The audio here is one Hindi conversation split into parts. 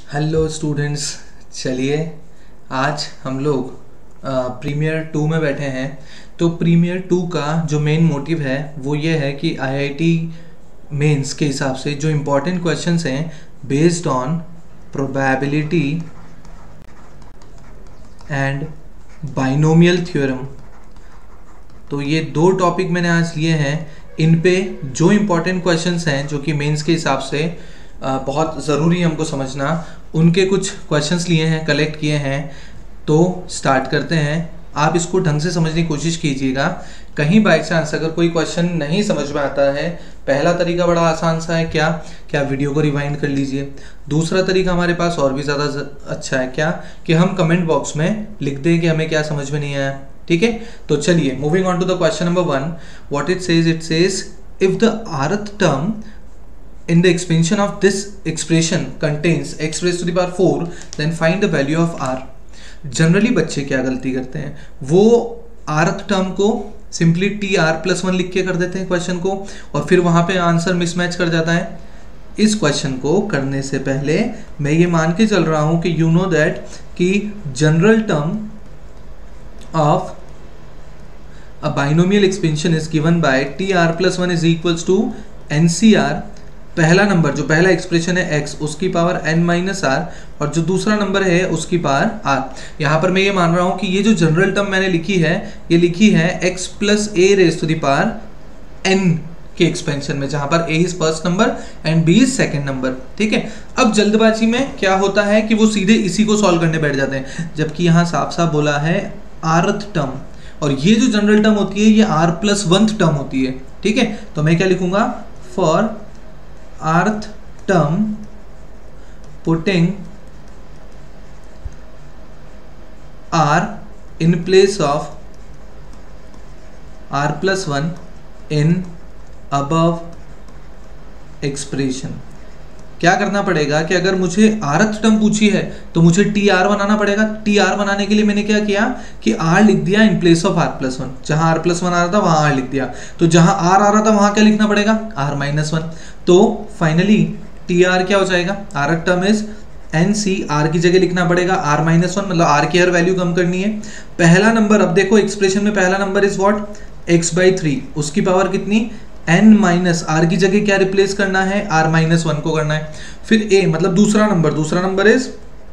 हेलो स्टूडेंट्स, चलिए आज हम लोग प्रीमियर 2 में बैठे हैं। तो प्रीमियर 2 का जो मेन मोटिव है वो ये है कि आईआईटी मेंस के हिसाब से जो इम्पोर्टेंट क्वेश्चंस हैं based on probability and binomial theorem, तो ये दो टॉपिक मैंने आज लिए हैं। इन पे जो इम्पोर्टेंट क्वेश्चंस हैं जो कि मेंस के हिसाब से बहुत ज़रूरी है हमको समझना, उनके कुछ क्वेश्चंस लिए हैं, कलेक्ट किए हैं। तो स्टार्ट करते हैं। आप इसको ढंग से समझने की कोशिश कीजिएगा। कहीं बाई चांस अगर कोई क्वेश्चन नहीं समझ में आता है, पहला तरीका बड़ा आसान सा है, क्या वीडियो को रिवाइंड कर लीजिए। दूसरा तरीका हमारे पास और भी ज़्यादा अच्छा है, कि हम कमेंट बॉक्स में लिख दें कि हमें क्या समझ में नहीं आया। ठीक है, तो चलिए moving on to the question number 1। What it says if the rth term in the expansion of this expression contains x raised to the power 4, then find the value of r। Generally बच्चे क्या गलती करते हैं, वो rth टर्म को सिंपली tr+1 लिख के कर देते हैं क्वेश्चन को, और फिर वहां पे आंसर मिसमैच कर जाता है। इस क्वेश्चन को करने से पहले मैं ये मान के चल रहा हूं कि यू नो दैट कि general term of a binomial expansion is given by tr+1 is equals to ncr। पहला नंबर जो पहला एक्सप्रेशन है x उसकी पावर n-r, और जो दूसरा नंबर है उसकी पावर r। यहाँ पर मैं ये मान रहा हूँ कि ये जो जनरल टर्म मैंने लिखी है, ये लिखी है x + a raised to the power n के एक्सपेंशन में, जहाँ पर a is first number and b is second number. ठीक है, अब जल्दबाजी में क्या होता है कि वो सीधे इसी को सॉल्व करने बैठ जाते हैं, जबकि यहाँ साफ साफ बोला है rth टर्म, और ये जो जनरल टर्म होती है ये r+1th टर्म होती है। ठीक है, तो मैं क्या लिखूंगा, for rth term putting r in place of r+1 in above expression। क्या करना पड़ेगा कि अगर मुझे rth टर्म पूछी है तो मुझे tr बनाना पड़ेगा। tr बनाने के लिए मैंने क्या किया कि r लिख दिया इन प्लेस ऑफ r+1। जहां r+1 आ रहा था वहां r लिख दिया, तो जहां r आ रहा था वहां क्या लिखना पड़ेगा, r-1। तो फाइनली tr क्या हो जाएगा, rth term is nc, r की जगह लिखना पड़ेगा r-1, मतलब r की हर वैल्यू कम करनी है। पहला नंबर, अब देखो एक्सप्रेशन में पहला नंबर इज व्हाट, x/3, उसकी पावर कितनी, n-r की जगह क्या रिप्लेस करना है, r-1 को करना है। फिर a मतलब दूसरा नंबर इज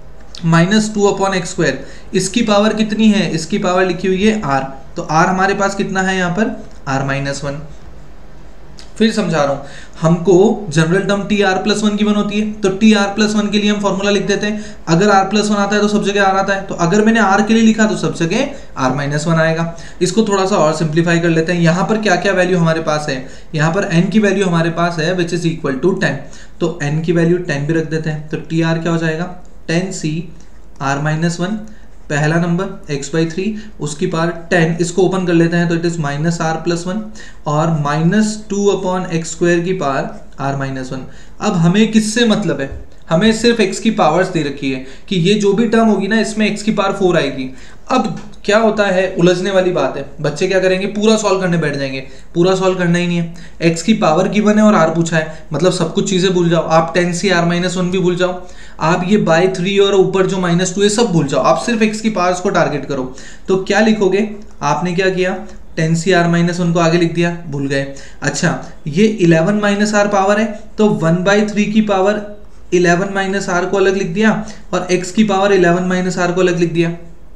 -2/x², इसकी पावर कितनी है, इसकी पावर लिखी हुई है r, तो r हमारे पास कितना है यहाँ पर, r-1। फिर समझा रहा हूं, हमको जनरल टर्म tr+1 की वन होती है, तो tr+1 के लिए हम फॉर्मूला लिख देते हैं। अगर r+1 आता है तो सब जगह r आता है, तो अगर मैंने r के लिए लिखा तो सब जगह r-1 आएगा। इसको थोड़ा सा और सिंप्लीफाई कर लेते हैं। यहाँ पर क्या क्या वैल्यू हमारे पास है, यहाँ पर n की वैल्यू हमारे पास है विच इज इक्वल टू 10, तो n की वैल्यू 10 भी रख देते हैं। तो tr क्या हो जाएगा, 10c r-1, पहला नंबर x/3 उसकी पावर 10, इसको ओपन कर लेते हैं तो इट इज -r+1, और -2/x² की पावर r-1। अब हमें किससे मतलब है, हमें सिर्फ x की पावर्स दे रखी है कि ये जो भी टर्म होगी ना इसमें x की पावर 4 आएगी। अब क्या होता है, उलझने वाली बात है, बच्चे क्या करेंगे, पूरा सॉल्व करने बैठ जाएंगे। पूरा सॉल्व करना ही नहीं है, x की पावर गिवन है और r पूछा है, मतलब सब कुछ चीजें भूल जाओ। आप 10c r-1 भी भूल जाओ, आप ये by3 और ऊपर जो -2 है सब भूल जाओ, आप सिर्फ x की पावर्स को टारगेट करो। तो क्या लिखोगे, आपने क्या किया, 10c r-1 को आगे लिख दिया, भूल गए। अच्छा, ये 11 - r पावर है, तो 1/3 की पावर 11 - r को अलग लिख दिया, और x की पावर 11 - r को अलग लिख दिया,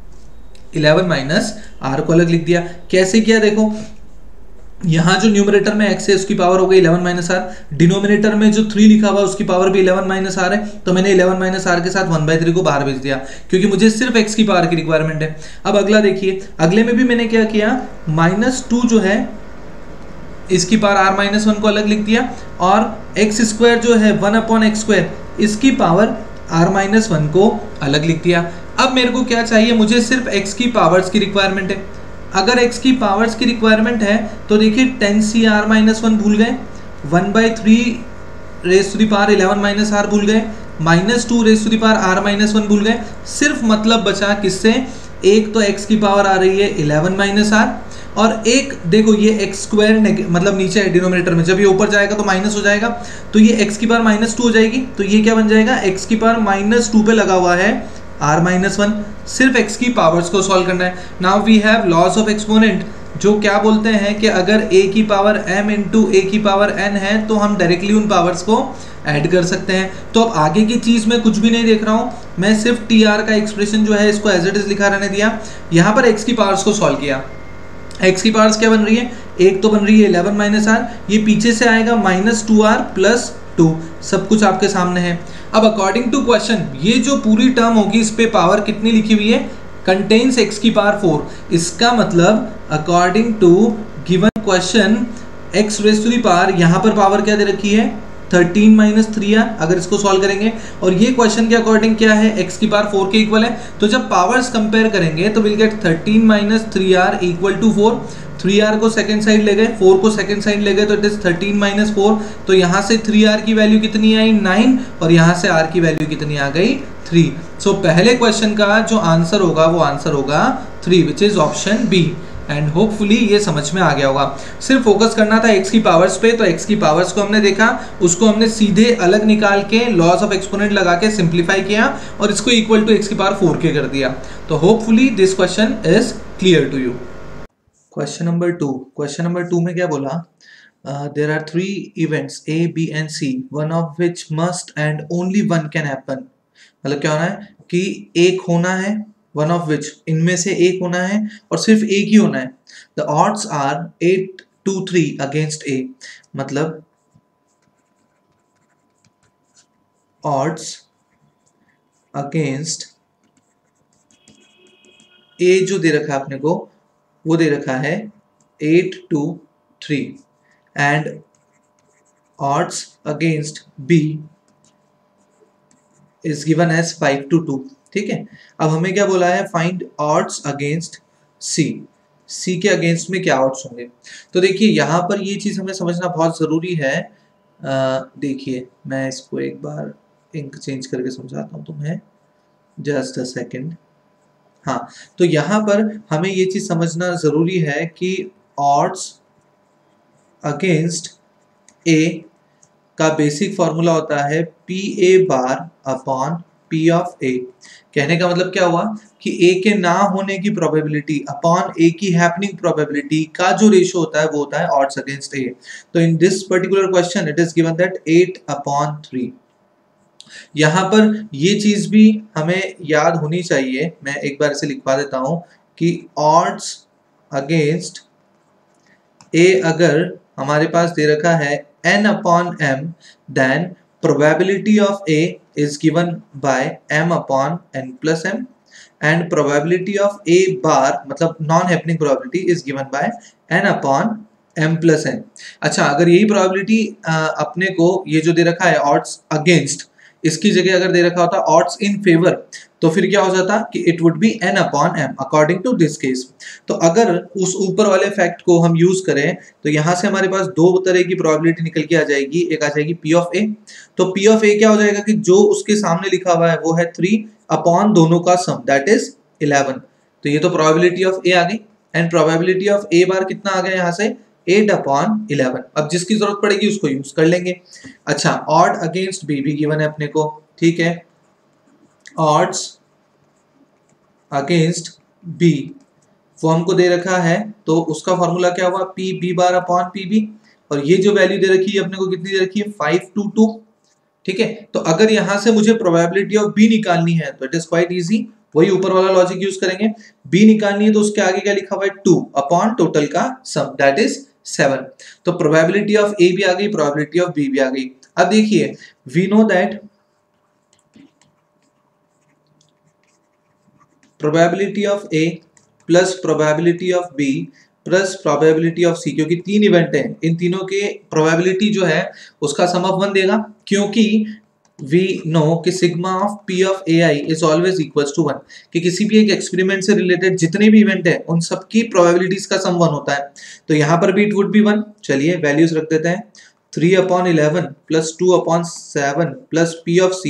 11 - r को अलग लिख दिया। कैसे किया देखो, यहाँ जो न्यूमरेटर में x है उसकी पावर हो गई 11 - r, डिनोमिनेटर में जो 3 लिखा हुआ उसकी पावर भी 11 - r है, तो मैंने 11 - r के साथ 1/3 को बाहर भेज दिया, क्योंकि मुझे सिर्फ x की पावर की रिक्वायरमेंट है। अब अगला देखिए, अगले में भी मैंने क्या किया, -2 जो है इसकी पावर r-1 को अलग लिख दिया, और x² जो है 1/x², इसकी पावर r-1 को अलग लिख दिया। अब मेरे को क्या चाहिए, मुझे सिर्फ x की पावर्स की रिक्वायरमेंट है। अगर x की पावर्स की रिक्वायरमेंट है तो देखिए 10c r-1 भूल गए, 1/3 raised to the power 11 - r भूल गए, -2 raised to the power r-1 भूल गए। सिर्फ मतलब बचा किससे, एक तो x की पावर आ रही है 11 - r, और एक देखो ये एक्स स्क्वायर मतलब नीचे है डिनोमिनेटर में, जब ये ऊपर जाएगा तो माइनस हो जाएगा, तो ये एक्स की पावर -2 हो जाएगी, तो ये क्या बन जाएगा, एक्स की पावर -2 पे लगा हुआ है r-1, सिर्फ x की पावर्स को सॉल्व करना है। Now we have laws of exponent, जो क्या बोलते हैं कि अगर a की पावर m इंटू a की पावर n है तो हम डायरेक्टली उन पावर्स को ऐड कर सकते हैं। तो अब आगे की चीज मैं कुछ भी नहीं देख रहा हूं, मैं सिर्फ TR का एक्सप्रेशन जो है इसको एज इट इज लिखा रहने दिया, यहाँ पर x की पावर्स को सॉल्व किया। x की पावर्स क्या बन रही है, एक तो बन रही है 11 माइनस r, ये पीछे से आएगा -2r प्लस 2, सब कुछ आपके सामने है। अब अकॉर्डिंग टू क्वेश्चन ये जो पूरी टर्म होगी इस पे पावर कितनी लिखी हुई है, कंटेन्स x की पावर 4, इसका मतलब according to given question x raise to the power, यहाँ पर पावर क्या दे रखी है 13 माइनस 3r, अगर इसको सॉल्व करेंगे, और ये क्वेश्चन के अकॉर्डिंग क्या है x की पावर 4 के इक्वल है, तो जब पावर्स कंपेयर करेंगे तो will get 13 minus 3r equal to 4, 3r को सेकंड साइड ले गए, 4 को सेकंड साइड ले गए, तो इट इज 13 माइनस 4, तो यहाँ से 3r की वैल्यू कितनी आई 9, और यहाँ से r की वैल्यू कितनी आ गई 3। सो पहले क्वेश्चन का जो आंसर होगा वो आंसर होगा 3, which is option B. And hopefully ये समझ में आ गया होगा। सिर्फ फोकस करना था x की पावर्स पे, तो x की पावर्स को हमने देखा, उसको हमने सीधे अलग निकाल के लॉस ऑफ एक्सपोनेंट लगा के सिंप्लीफाई किया और इसको इक्वल टू x की पावर 4 के कर दिया। तो hopefully this question is clear to you. Question number 2, question number 2 में क्या बोला, there are 3 events A, B and C, one of which must and only one can happen। मतलब क्या होना है कि एक होना है, वन ऑफ विच, इनमें से एक होना है और सिर्फ एक ही होना है। The odds are 8-3 against A, मतलब ऑड्स अगेंस्ट A जो दे रखा है अपने को वो दे रखा है 8-3 and odds against B is given as 5-2। ठीक है, अब हमें क्या बोला है, फाइंड ऑड्स अगेंस्ट C के अगेंस्ट में क्या ऑड्स होंगे। तो देखिए यहाँ पर ये चीज हमें समझना बहुत जरूरी है। देखिए मैं इसको एक बार इंक चेंज करके समझाता हूँ तुम्हें, जस्ट अ सेकेंड। हाँ, तो यहाँ पर हमें ये चीज समझना जरूरी है कि ऑड्स अगेंस्ट A का बेसिक फॉर्मूला होता है PA bar upon P of A। कहने का मतलब क्या हुआ कि A के ना होने की प्रोबेबिलिटी अपॉन A की हैपनिंग प्रोबेबिलिटी का जो रेशियो होता है वो होता है ऑड्स अगेंस्ट A। तो in this particular question it is given that 8/3। यहाँ पर ये चीज भी हमें याद होनी चाहिए, मैं एक बार इसे लिखवा देता हूं कि ऑड्स अगेंस्ट A अगर हमारे पास दे रखा है n/m, then probability of A is given by m/n plus m and probability of A bar मतलब non happening probability is given by n/m plus n। अच्छा, अगर यही probability अपने को ये जो दे रखा है odds against, इसकी जगह अगर दे रखा होता odds in favor, तो फिर क्या हो जाता कि it would be n/m according to this case। तो अगर उस ऊपर वाले फैक्ट को हम यूज करें तो यहाँ से हमारे पास दो तरह की प्रोबेबिलिटी निकल के आ जाएगी। एक आ जाएगी P ऑफ A, तो P ऑफ A क्या हो जाएगा कि जो उसके सामने लिखा हुआ है वो है 3 अपॉन दोनों का सम, दैट इज 11। तो ये तो प्रोबेबिलिटी ऑफ A आ गई, and probability of A bar कितना आ गया यहाँ से 8/11। अब जिसकी जरूरत पड़ेगी उसको यूज कर लेंगे। अच्छा, ऑड अगेंस्ट B भी गिवन है अपने को, ठीक है, ऑड्स अगेंस्ट B वो हमको दे रखा है, तो उसका फॉर्मूला क्या हुआ PB बार अपॉन PB, और ये जो वैल्यू दे रखी है अपने को कितनी दे रखी है 5/2। ठीक है, तो अगर यहां से मुझे प्रोबेबिलिटी ऑफ B निकालनी है तो इट इज क्वाइट इजी, वही ऊपर वाला लॉजिक यूज करेंगे। B निकालनी है तो उसके आगे क्या लिखा हुआ है 2 अपॉन टोटल का सम, दैट इज 7। तो प्रोबेबिलिटी ऑफ A भी आ गई, प्रोबेबिलिटी ऑफ B भी आ गई। अब देखिए we know that probability of A plus probability of B plus probability of C, क्योंकि तीन इवेंट हैं, इन तीनों के प्रोबेबिलिटी जो है उसका सम ऑफ 1 देगा, क्योंकि वी नो कि sigma of P of AI is always equals to 1, कि किसी भी एक एक्सपेरिमेंट से रिलेटेड जितने भी इवेंट है उन सबकी प्रोबेबिलिटीज का सम 1 होता है। तो यहाँ पर भी इट वुड बी 1। चलिए वैल्यूज रख देते हैं, 3/11 plus 2/7 plus P of C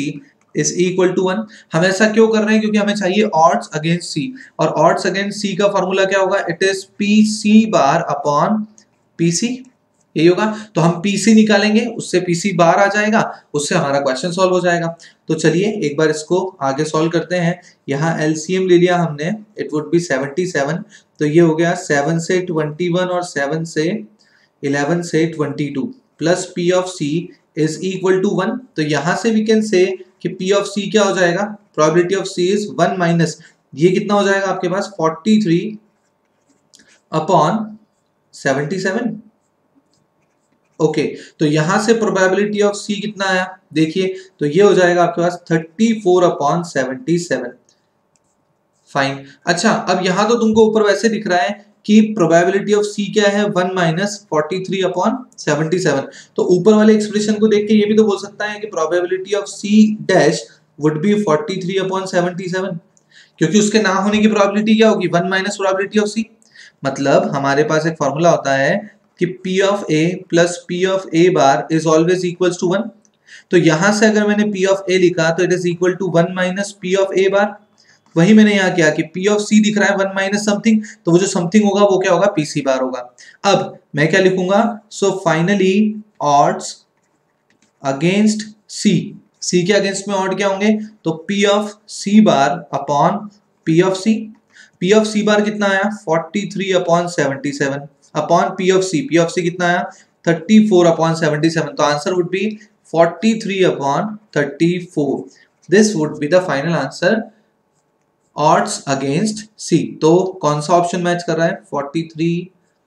is equal to 1। हम ऐसा क्यों कर रहे हैं? क्योंकि हमें चाहिए ऑड्स अगेंस्ट सी, और ऑड्स अगेंस्ट सी का फॉर्मूला क्या होगा? It is P C bar upon P C, यही होगा। तो हम पीसी निकालेंगे, उससे पीसी बार आ जाएगा, उससे हमारा क्वेश्चन सॉल्व हो जाएगा। तो चलिए एक बार इसको आगे सॉल्व करते हैं। यहाँ एलसीएम ले लिया हमने, इट वुड बी 77। तो ये हो गया 7 से 21 और 7 से 11 से 22 plus P of C is equal to 1। तो यहां से वी कैन से कि पी ऑफ सी क्या हो जाएगा? Probability of C is 1 minus, ये कितना हो जाएगा आपके पास? 43 अपॉन 77। ओके, तो यहां से प्रोबेबिलिटी ऑफ सी कितना आया देखिए, तो ये हो जाएगा आपके पास 34 अपॉन 77। फाइन। अच्छा, अब यहां तो तुमको ऊपर वैसे दिख रहा है कि प्रोबेबिलिटी ऑफ सी क्या है? 1 माइनस 43 अपॉन 77। तो ऊपर वाले एक्सप्रेशन को देख के ये भी तो बोल सकता है कि probability of C dash would be 43 upon 77, क्योंकि उसके ना होने की प्रोबेबिलिटी क्या होगी? 1 माइनस प्रोबेबिलिटी ऑफ सी। मतलब हमारे पास एक फॉर्मूला होता है कि P of A plus P of A bar is always equals to 1। तो यहां से अगर मैंने P ऑफ A लिखा तो it is equal to 1 minus P of A bar. वही मैंने यहाँ किया कि P ऑफ C दिख रहा है 1 माइनस समथिंग, तो वो जो समथिंग होगा वो क्या होगा? PC बार होगा। अब मैं क्या लिखूंगा? So finally odds against C, C के अगेंस्ट में ऑड क्या होंगे? तो P of C bar upon P of C। P of C bar कितना आया? 43 upon 77 upon P of C। P of C कितना आया? 34 अपॉन 77। तो answer would be 43 upon 34। This would be the final answer, odds against C। तो कौन सा ऑप्शन मैच कर रहा है? 43,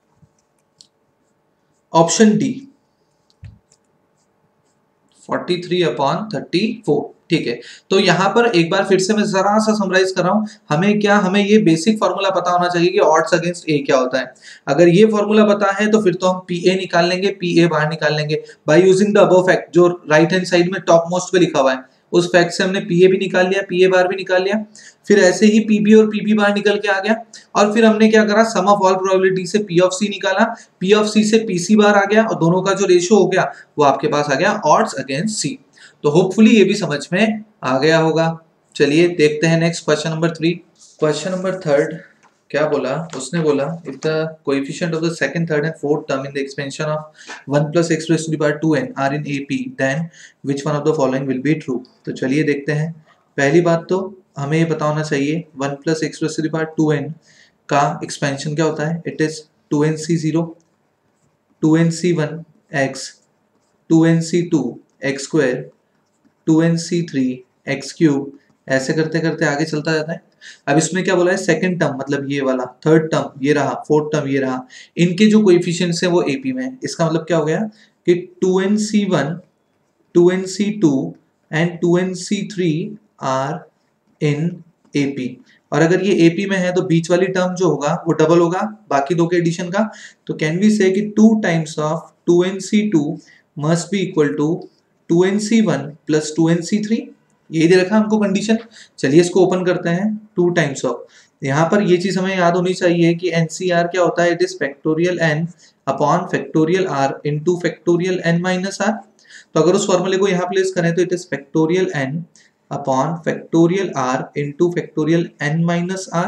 ऑप्शन डी, 43 अपॉन 34। ठीक है, तो यहां पर एक बार फिर से मैं जरा सा समराइज कर रहा हूं। हमें ये बेसिक फॉर्मूला पता होना चाहिए कि ऑड्स अगेंस्ट ए क्या होता है। अगर ये फॉर्मूला पता है तो फिर तो हम पी ए निकाल लेंगे, पी ए बाहर निकाल लेंगे by using the above fact, जो राइट हैंड साइड में टॉप मोस्ट पे लिखा हुआ है उस फैक्ट से हमने पी ए भी निकाल लिया, पी ए बार भी निकाल लिया। फिर ऐसे ही पीबी और पीबी बार निकल के आ गया, और फिर हमने क्या करा? सम ऑफ ऑल प्रोबेबिलिटी से पी ऑफ सी निकाला, पी ऑफ सी से पीसी बार आ गया, और दोनों का जो रेशियो हो गया वो आपके पास आ गया ऑड्स अगेंस्ट सी। तो होपफुली ये भी समझ में आ गया होगा। चलिए देखते हैं next question number 3। Question number 3 क्या बोला? उसने बोला if the coefficient of the second, third and fourth term in the expansion of 1 plus x raise to the power 2n are in AP, then which one of the following will be true. तो चलिए देखते हैं। पहली बात तो हमें ये पता होना चाहिए 1 plus x raise to the power 2n का एक्सपेंशन क्या होता है? It is 2nc0, 2nc1 x, 2nc2 x square, 2nc3 x cube, ऐसे करते करते आगे चलता जाता है। अब इसमें क्या बोला है? सेकंड टर्म मतलब ये वाला, थर्ड टर्म ये रहा, फोर्थ टर्म ये रहा, इनके जो कोएफिशिएंट्स हैं वो AP में है। इसका मतलब क्या हो गया कि 2nc1, 2nc2 and 2nc3 are in AP। और अगर ये AP में है तो बीच वाली टर्म जो होगा वो डबल होगा बाकी दो के एडिशन का। तो कैन वी से कि 2 times of 2nc2 must be equal to 2nc1 plus 2nc3। यही दे रखा हमको कंडीशन। चलिए इसको ओपन करते हैं। 2 टाइम्स ऑफ, यहाँ पर ये चीज हमें याद होनी चाहिए कि NCR क्या होता है? It is factorial n upon factorial r into factorial n minus r। तो अगर उस फॉर्मूले को यहाँ प्लेस करें तो it is factorial n upon factorial r into factorial n minus r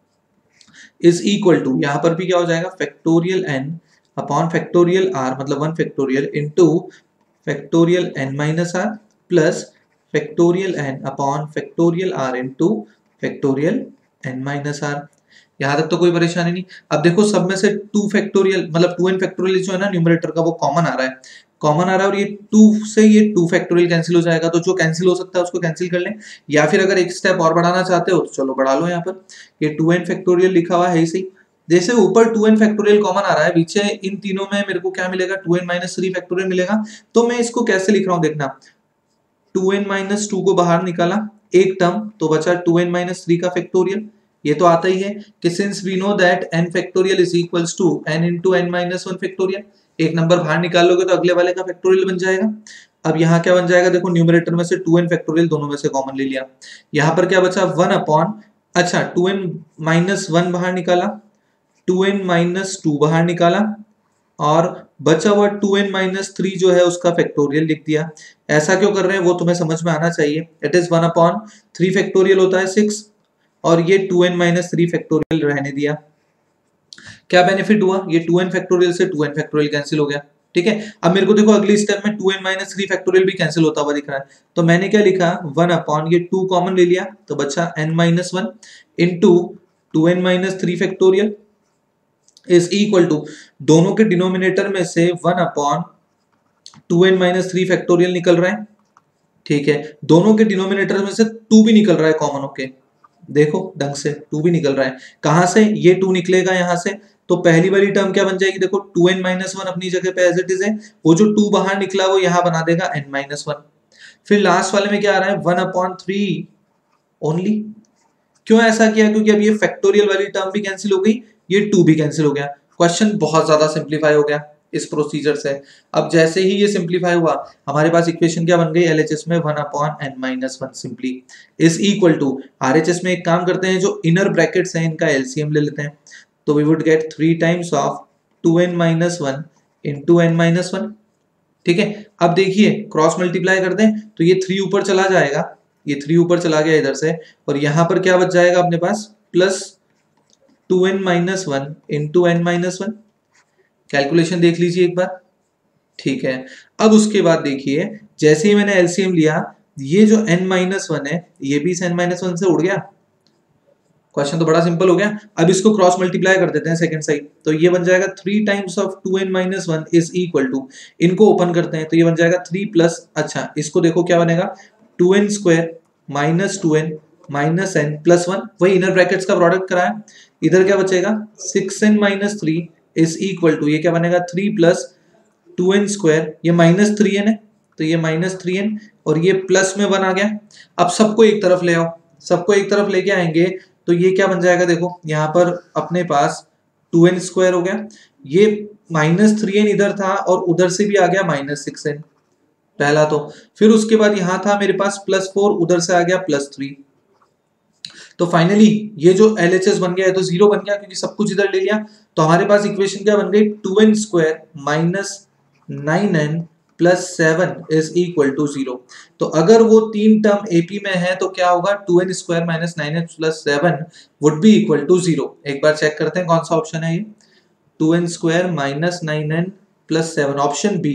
is equal to, यहाँ पर भी क्या हो जाएगा? Factorial n upon factorial r मतलब 1 factorial into factorial n minus r plus factorial n upon factorial r into factorial n minus r। यहाँ तक तो कोई परेशानी नहीं। अब देखो सब में से 2 फैक्टोरियल मतलब 2n फैक्टोरियल जो है ना न्यूमरेटर का वो कॉमन आ रहा है, कॉमन आ रहा है, और ये 2 से ये 2 फैक्टोरियल कैंसिल हो जाएगा। तो जो कैंसिल हो सकता है उसको कैंसिल कर लें, या फिर अगर एक स्टेप और बढ़ाना चाहते हो तो चलो बढ़ा लो। यहाँ पर ये 2n फैक्टोरियल लिखा हुआ है सही, जैसे ऊपर 2n फैक्टोरियल कॉमन आ रहा है, पीछे इन तीनों में मेरे को क्या मिलेगा? 2n माइनस 3 फैक्टोरियल मिलेगा। तो मैं इसको कैसे लिख रहा हूँ देखना, 2n माइनस 2 को बाहर निकाला, एक टर्म तो बचा 2n माइनस 3 का फैक्टोरियल। ये तो आता ही है कि since we know that n factorial is equals to n into n minus 1 factorial, एक नंबर बाहर निकाल लोगे तो अगले वाले का फैक्टोरियल बन जाएगा। अब यहाँ क्या बन जाएगा? देखो न्यूमरेटर में से 2n फैक्टोरियल दोनों में से कॉमन ले लिया, यहाँ पर क्या बचा? 1 अपॉन, अच्छा 2n माइनस 1 बाहर निकाला, 2n माइनस 2 बाहर निकाला, और बचा हुआ 2n-3 जो है उसका फैक्टोरियल लिख दिया। ऐसा क्यों कर रहे हैं वो तुम्हें समझ में आना चाहिए। इट इज 1/3 फैक्टोरियल होता है 6 और ये 2n-3 फैक्टोरियल रहने दिया। क्या बेनिफिट हुआ, ये 2n फैक्टोरियल से 2n फैक्टोरियल कैंसिल हो गया। ठीक है, अब मेरे को देखो अगली स्टेप में 2n-3 फैक्टोरियल भी कैंसिल होता हुआ दिख रहा है, तो मैंने क्या लिखा 1 ये 2 कॉमन ले लिया तो बचा n-1 into 2n-3 factorial is equal to दोनों के डिनोमिनेटर में से 1/2n-3 फैक्टोरियल निकल रहा है। ठीक है, दोनों के डिनोमिनेटर में से 2 भी निकल रहा है कॉमन होके, देखो ढंग से 2 भी निकल रहा है। कहां से, ये 2 निकलेगा यहां से, तो पहली वाली टर्म क्या बन जाएगी, देखो 2n-1 अपनी जगह पे एज इट इज है, वो जो 2 बाहर निकला वो यहां बना देगा n-1। फिर लास्ट वाले में क्या आ रहा है 1/3 ओनली। क्यों ऐसा किया, क्योंकि अब ये फैक्टोरियल वाली टर्म भी कैंसिल हो गई, ये 2 भी कैंसिल हो गया। क्वेश्चन बहुत ज्यादा सिंप्लीफाई हो गया इस प्रोसीजर से। अब जैसे ही ये सिंप्लीफाई हुआ हमारे पास इक्वेशन क्या बन गई LHS में 1/n-1 simply is equal to RHS में एक काम करते हैं, जो इनर ब्रैकेट्स हैं इनका LCM ले लेते हैं, तो we would get 3 times of 2n-1 into n-1। ठीक है, अब देखिए क्रॉस मल्टीप्लाई कर दें तो ये 3 ऊपर चला जाएगा, ये 3 ऊपर चला गया इधर से, और यहां पर क्या बच जाएगा अपने पास plus 2n-1 into n-1। Calculation देख लीजिए एक बार। ठीक है, अब उसके बाद देखिए जैसे ही मैंने LCM लिया, ये जो n-1 है ये भी इस n-1 से उड़ गया। क्वेश्चन तो बड़ा सिंपल हो गया। अब इसको क्रॉस मल्टीप्लाई कर देते हैं सेकंड साइड, तो ये बन जाएगा 3 times of 2n-1 is equal to, इनको ओपन करते हैं तो ये बन जाएगा 3 प्लस, अच्छा इसको देखो क्या बनेगा 2n² minus 2n minus n plus 1, वही इनर ब्रैकेट्स का प्रोडक्ट कराया। इधर क्या बचेगा 6n-3 इज इक्वल टू, ये क्या बनेगा 3 प्लस 2n², ये माइनस 3n है तो ये माइनस 3n और ये प्लस में 1 आ गया। अब सबको एक तरफ ले आओ, सबको एक तरफ लेके आएंगे तो ये क्या बन जाएगा, देखो यहाँ पर अपने पास 2n² हो गया, ये माइनस 3n इधर था और उधर से भी आ गया माइनस 6n पहला, तो फिर उसके बाद यहां था मेरे पास +4, उधर से आ गया +3, तो फाइनली ये जो LHS बन गया है तो 0 बन गया क्योंकि सब कुछ इधर ले लिया। तो हमारे पास इक्वेशन क्या बन गई 2n² minus 9n plus 7 is equal to 0। तो अगर वो 3 टर्म AP में है तो क्या होगा 2n² minus 9n plus 7 would be equal to 0। एक बार चेक करते हैं कौन सा ऑप्शन है ये, 2n² minus 9n plus 7, option B.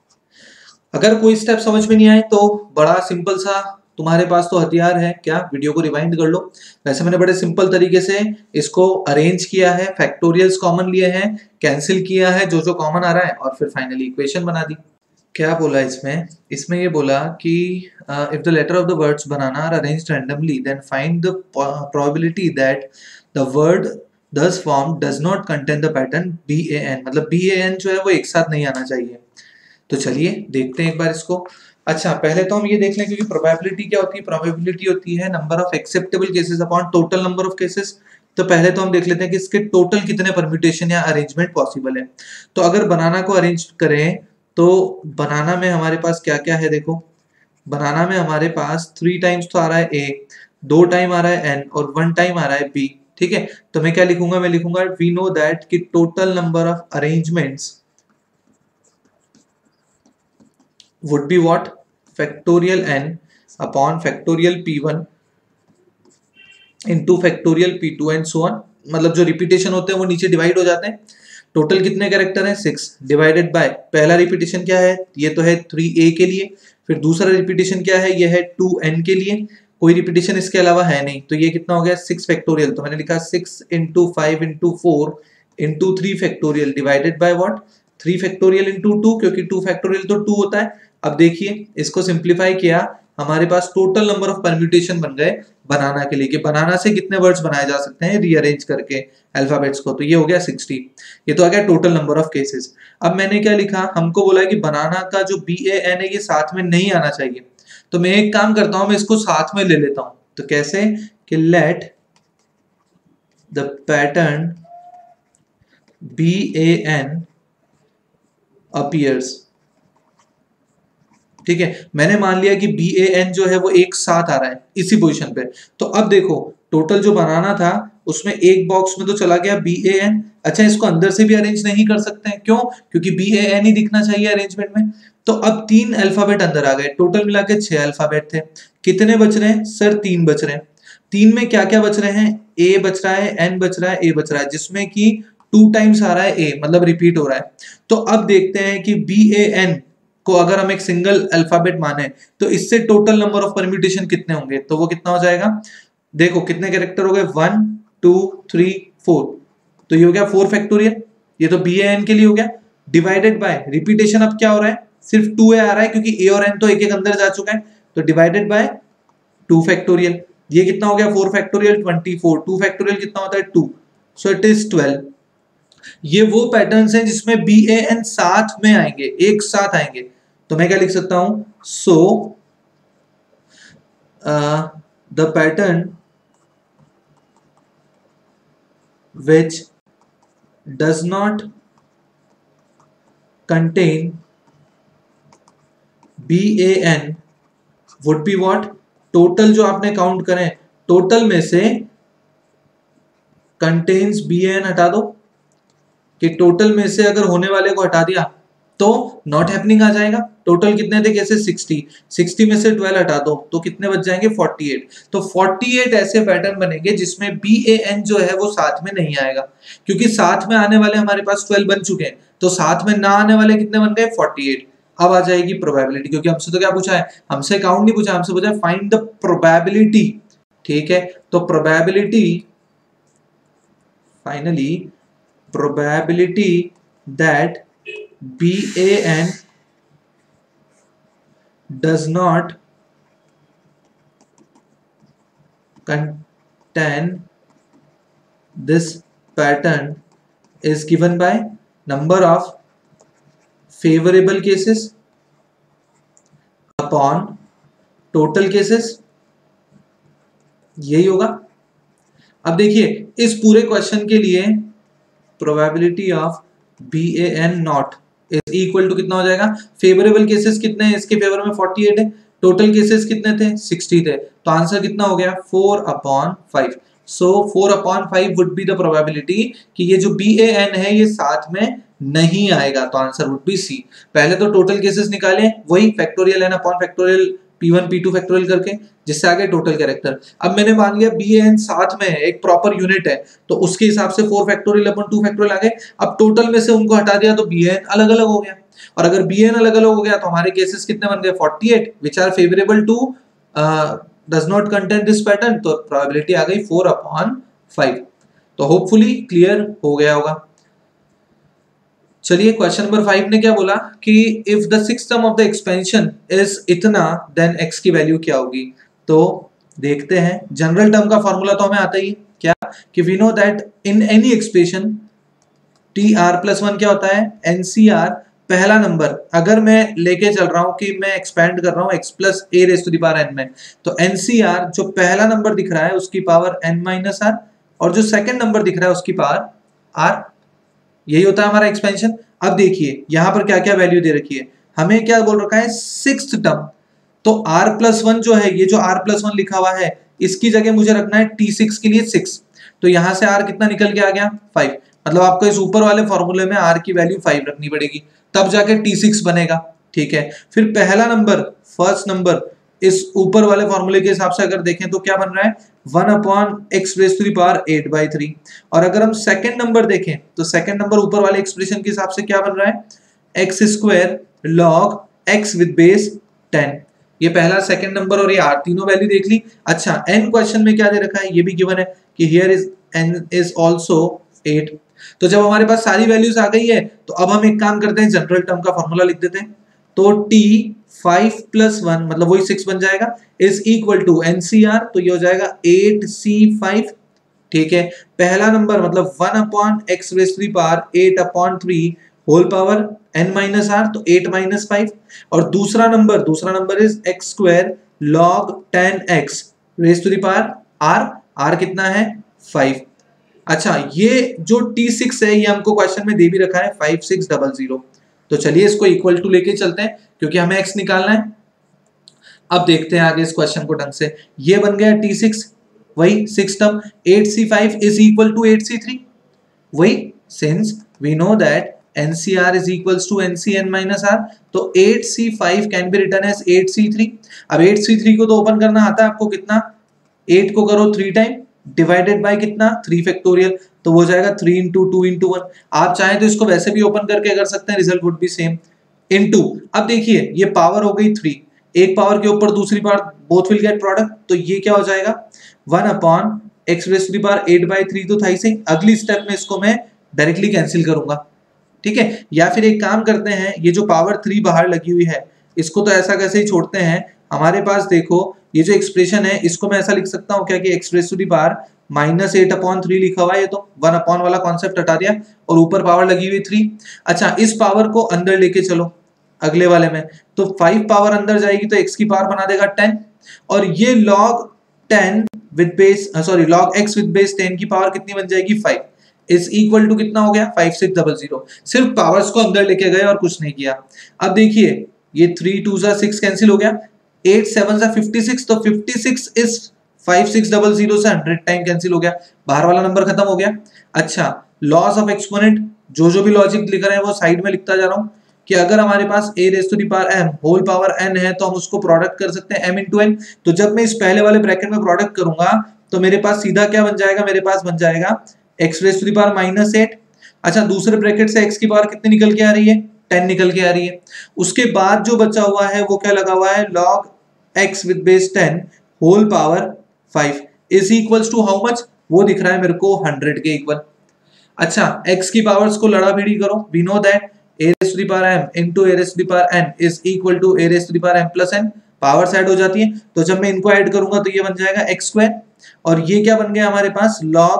अगर कोई स्टेप समझ में नहीं आए तो बड़ा सिंपल सा तुम्हारे पास तो हथियार है, क्या वीडियो को रिवाइंड कर लो। वैसे मैंने बड़े सिंपल तरीके से इसको अरेंज किया है, फैक्टोरियल्स कॉमन लिए हैं, कैंसिल किया है जो जो कॉमन आ रहा है और फिर फाइनली इक्वेशन बना दी। क्या बोला इसमें, इसमें ये बोला कि if the letter of the words banana are arranged randomly then find the probability that the word thus formed does not contain the pattern BAN, मतलब BAN जो है वो एक साथ नहीं आना चाहिए। तो चलिए देखते हैं एक बार इसको। अच्छा पहले तो हम ये देख लें, क्योंकि प्रोबेबिलिटी क्या होती है, प्रोबेबिलिटी होती है number of acceptable cases upon total number of cases. तो पहले तो हम देख लेते हैं कि इसके टोटल कितने परम्यूटेशन या अरेंजमेंट पॉसिबल है। तो अगर बनाना को अरेंज करें तो बनाना में हमारे पास क्या क्या है, देखो बनाना में हमारे पास 3 टाइम्स तो आ रहा है A, 2 टाइम आ रहा है N और 1 टाइम आ रहा है B। ठीक है, तो मैं क्या लिखूंगा, मैं लिखूंगा वी नो दैट कि total number of arrangements would be what, factorial n upon factorial p1 into factorial p2 and so on। मतलब जो रिपीटेशन होते हैं वो नीचे डिवाइड हो जाते हैं। टोटल कितने कैरेक्टर हैं 6 डिवाइडेड बाय पहला रिपीटेशन क्या है, ये तो है 3a के लिए, फिर दूसरा रिपीटेशन क्या है, ये है 2n के लिए, कोई रिपीटेशन इसके अलावा है नहीं, तो ये कितना हो गया 6 फैक्टोरियल। तो मैंने लिखा 6 into 5 into 4 into 3 factorial divided by what 3 factorial into 2, क्योंकि 2 फैक्टोरियल तो 2 होता है। अब देखिए इसको सिंप्लीफाई किया, हमारे पास टोटल नंबर ऑफ परम्यूटेशन बन गए बनाना के लिए, कि बनाना से कितने वर्ड्स बनाए जा सकते हैं रीअरेंज करके अल्फाबेट्स को, तो ये हो गया 60। ये तो आ गया टोटल नंबर ऑफ केसेस। अब मैंने क्या लिखा, हमको बोला है कि बनाना का जो BAN है ये साथ में नहीं आना चाहिए, तो मैं एक काम करता हूं, मैं इसको साथ में ले लेता हूं। तो कैसे कि let the pattern BAN appears. ठीक है, मैंने मान लिया कि BAN जो है वो एक साथ आ रहा है इसी पोजीशन पे। तो अब देखो टोटल जो बनाना था उसमें एक बॉक्स में तो चला गया BAN। अच्छा, इसको अंदर से भी अरेंज नहीं कर सकते हैं, क्यों? क्योंकि BAN ही दिखना चाहिए अरेंजमेंट में। तो अब 3 अल्फाबेट अंदर आ गए, टोटल मिला के 6 अल्फाबेट थे। कितने बच रहे हैं सर? 3 बच रहे हैं। 3 में क्या क्या बच रहे हैं? A बच रहा है, N बच रहा है, A बच रहा है, जिसमें कि 2 टाइम्स आ रहा है A, मतलब रिपीट हो रहा है। तो अब देखते हैं कि BAN को अगर हम एक सिंगल अल्फाबेट माने तो इससे टोटल नंबर ऑफ परम्यूटेशन कितने होंगे? तो वो कितना हो जाएगा? देखो कितने कैरेक्टर हो गए, 1 2 3 4, तो ये हो गया 4 फैक्टोरियल। ये तो BAN के लिए हो गया। डिवाइडेड बाय रिपीटेशन अब क्या हो रहा है? सिर्फ 2A आ रहा है, क्योंकि A और N तो एक एक अंदर जा चुका है। तो डिवाइडेड बाय 2 फैक्टोरियल। ये कितना हो गया? 4 फैक्टोरियल 24, 2 फैक्टोरियल कितना होता है? 2, सो इट इज 12। ये वो पैटर्न्स हैं जिसमें BAN साथ में आएंगे, एक साथ आएंगे। तो मैं क्या लिख सकता हूं? So the pattern which does not contain BAN would be what? Total जो आपने काउंट करें, टोटल में से कंटेन्स BAN हटा दो, कि टोटल में से अगर होने वाले को हटा दिया तो नॉट हैपनिंग आ जाएगा। टोटल कितने थे? कैसे? 60 में से 12 हटा दो तो कितने बच जाएंगे? 48। तो 48 ऐसे पैटर्न बनेंगे जिसमें BAN जो है वो साथ में नहीं आएगा, क्योंकि साथ में आने वाले हमारे पास 12 बन चुके हैं, तो साथ में ना आने वाले कितने बन गए? 48। अब आ जाएगी प्रोबेबिलिटी, क्योंकि हमसे तो क्या पूछा है? हमसे काउंट नहीं पूछा, हमसे पूछा है फाइंड द प्रोबेबिलिटी। ठीक है, तो probability, finally probability that BAN does not contain this pattern is given by number of favorable cases upon total cases। यही होगा। अब देखिए इस पूरे क्वेश्चन के लिए probability of BAN not is equal to कितना हो जाएगा? फेवरेबल केसेस कितने हैं इसके फेवर में? 48 है। टोटल केसेस कितने थे? 60 थे। तो आंसर कितना हो गया? 4/5। So 4/5 would be the probability कि ये जो BAN है ये साथ में नहीं आएगा। तो आंसर वुड बी सी। पहले तो टोटल केसेस निकाले, वही factorial n upon factorial P1 P2 factorial करके, जिससे आगे टोटल कैरेक्टर। अब मैंने मान लिया BAN साथ में है, एक प्रॉपर यूनिट है, तो उसके हिसाब से 4 फैक्टोरियल अपन 2 फैक्टोरियल आ गए। अब टोटल में से उनको हटा दिया तो BAN अलग अलग हो गया, और अगर BAN अलग अलग हो गया तो हमारे केसेस कितने बन गए? 48 which are favourable to does not contain this pattern. तो प्रोबेबिलिटी आ गई 4/5। तो होपफुली क्लियर हो गया होगा। चलिए क्वेश्चन नंबर 5 ने क्या बोला कि if the sixth term of the expansion is इतना देन x की वैल्यू क्या होगी। तो देखते हैं। जनरल टर्म का फॉर्मूला तो हमें आता ही, क्या कि we know that in any expression TR+1 क्या होता है? NCR पहला नंबर अगर मैं लेके चल रहा हूं कि मैं एक्सपेंड कर रहा हूं x plus a raise to the power n में, तो NCR जो पहला नंबर दिख रहा है उसकी पावर n-r, और जो सेकंड नंबर दिख रहा है उसकी पावर r। यही होता है हमारा एक्सपेंशन। अब देखिए यहां पर क्या क्या वैल्यू दे रखी है, हमें क्या बोल रखा है? Sixth term. तो R+1 जो है, ये जो R+1 लिखा हुआ है इसकी जगह मुझे रखना है T6 के लिए 6। तो यहां से R कितना निकल के आ गया? 5। मतलब आपको इस ऊपर वाले फॉर्मूले में R की वैल्यू 5 रखनी पड़ेगी, तब जाके T6 बनेगा। ठीक है, फिर पहला नंबर, फर्स्ट नंबर, इस ऊपर वाले फॉर्मूले के हिसाब से अगर देखें तो क्या बन रहा है? 1/x raise to the power 8/3। और अगर हम सेकंड नंबर देखें तो सेकंड नंबर ऊपर वाले एक्सप्रेशन के हिसाब से क्या बन रहा है? x² log x with base 10। ये पहला सेकंड नंबर और ये r, तीनों वैल्यू देख ली। अच्छा, n क्वेश्चन में क्या दे रखा है? ये भी गिवन है कि here is n is also 8। तो जब हमारे पास सारी वैल्यूज आ गई है तो अब हम एक काम करते हैं, जनरल टर्म का फॉर्मूला लिख देते हैं। तो T5+1 मतलब वही 6 बन जाएगा, इज इक्वल टू NCR, तो ये हो जाएगा 8C5। ठीक है, पहला नंबर मतलब 1/x raise to the power 8/3 whole power n-r, तो 8-5। और दूसरा नंबर is x² log 10x raise to the power r कितना है? 5। अच्छा, ये जो T6 है ये हमको क्वेश्चन में दे भी रखा है 5600। तो चलिए इसको इक्वल टू लेके चलते हैं, क्योंकि हमें x निकालना है। अब देखते हैं आगे इस क्वेश्चन को ढंग से। ये बन गया T6, वही 6 term 8c5 is equal to 8c3, वही since we know that NCR is equals to NCN minus R, तो 8c5 can be written as 8c3। अब 8c3 को तो ओपन करना आता है आपको, कितना 8 को करो 3 टाइम डिवाइडेड बाय कितना 3 फैक्टोरियल, तो वो जाएगा 3 into 2 into 1। आप चाहें तो इसको वैसे भी ओपन करके कर सकते हैं, result would be same into. अब देखिए ये पावर हो गई 3, एक पावर के ऊपर दूसरी power both will get product, तो ये क्या हो जाएगा 1 upon x raise to the power 8/3 तो था ही सही। अगली स्टेप में इसको मैं डायरेक्टली कैंसिल करूंगा, ठीक है। या फिर एक काम करते हैं, ये जो पावर 3 बाहर लगी हुई है इसको तो ऐसा कैसे ही छोड़ते हैं। हमारे पास देखो ये जो एक्सप्रेशन है इसको मैं ऐसा लिख सकता हूँ क्या कि x raise to the power -8/3 लिखा हुआ है, ये तो 1 अपॉन वाला कॉन्सेप्ट हटा दिया और ऊपर पावर लगी हुई 3। अच्छा इस पावर को अंदर लेके चलो अगले वाले में, तो 5 पावर अंदर जाएगी तो x की पावर बना देगा 10, और ये log 10 with base log x with base 10 की पावर कितनी बन जाएगी 5 इज इक्वल टू कितना हो गया 5600। सिर्फ पावर्स को अंदर लेके गए और कुछ नहीं किया। अब देखिए ये 3 2 6 कैंसिल हो गया, 8 7 56, तो 56 इज 5600 से 100 टाइम कैंसिल हो गया, बाहर वाला नंबर खत्म हो गया। अच्छा लॉस ऑफ एक्सपोनेंट, जो भी लॉजिक लिख रहे हैं वो साइड में लिखता जा रहा हूं कि अगर हमारे पास a raise to the power m whole power n है तो हम उसको प्रोडक्ट कर सकते हैं m into n। तो जब मैं इस पहले वाले ब्रैकेट में प्रोडक्ट करूंगा तो मेरे पास सीधा क्या बन जाएगा, मेरे पास बन जाएगा x raise to the power -8। अच्छा दूसरे ब्रैकेट से x की पावर कितनी निकल के आ रही है 10 निकल के आ रही है। उसके बाद जो बचा हुआ है वो क्या लगा हुआ है log x with base 10 whole power 5 is equals to how much, वो दिख रहा है मेरे को 100 के इक्वल। अच्छा x की पावर्स को लड़ा भिड़ी करो, we know that a raised to the power m into a raised to the power n is equal to a raised to the power m plus n, powers add हो जाती है, तो जब मैं इनको ऐड करूंगा तो ये बन जाएगा x स्क्वायर, और ये क्या बन गया हमारे पास log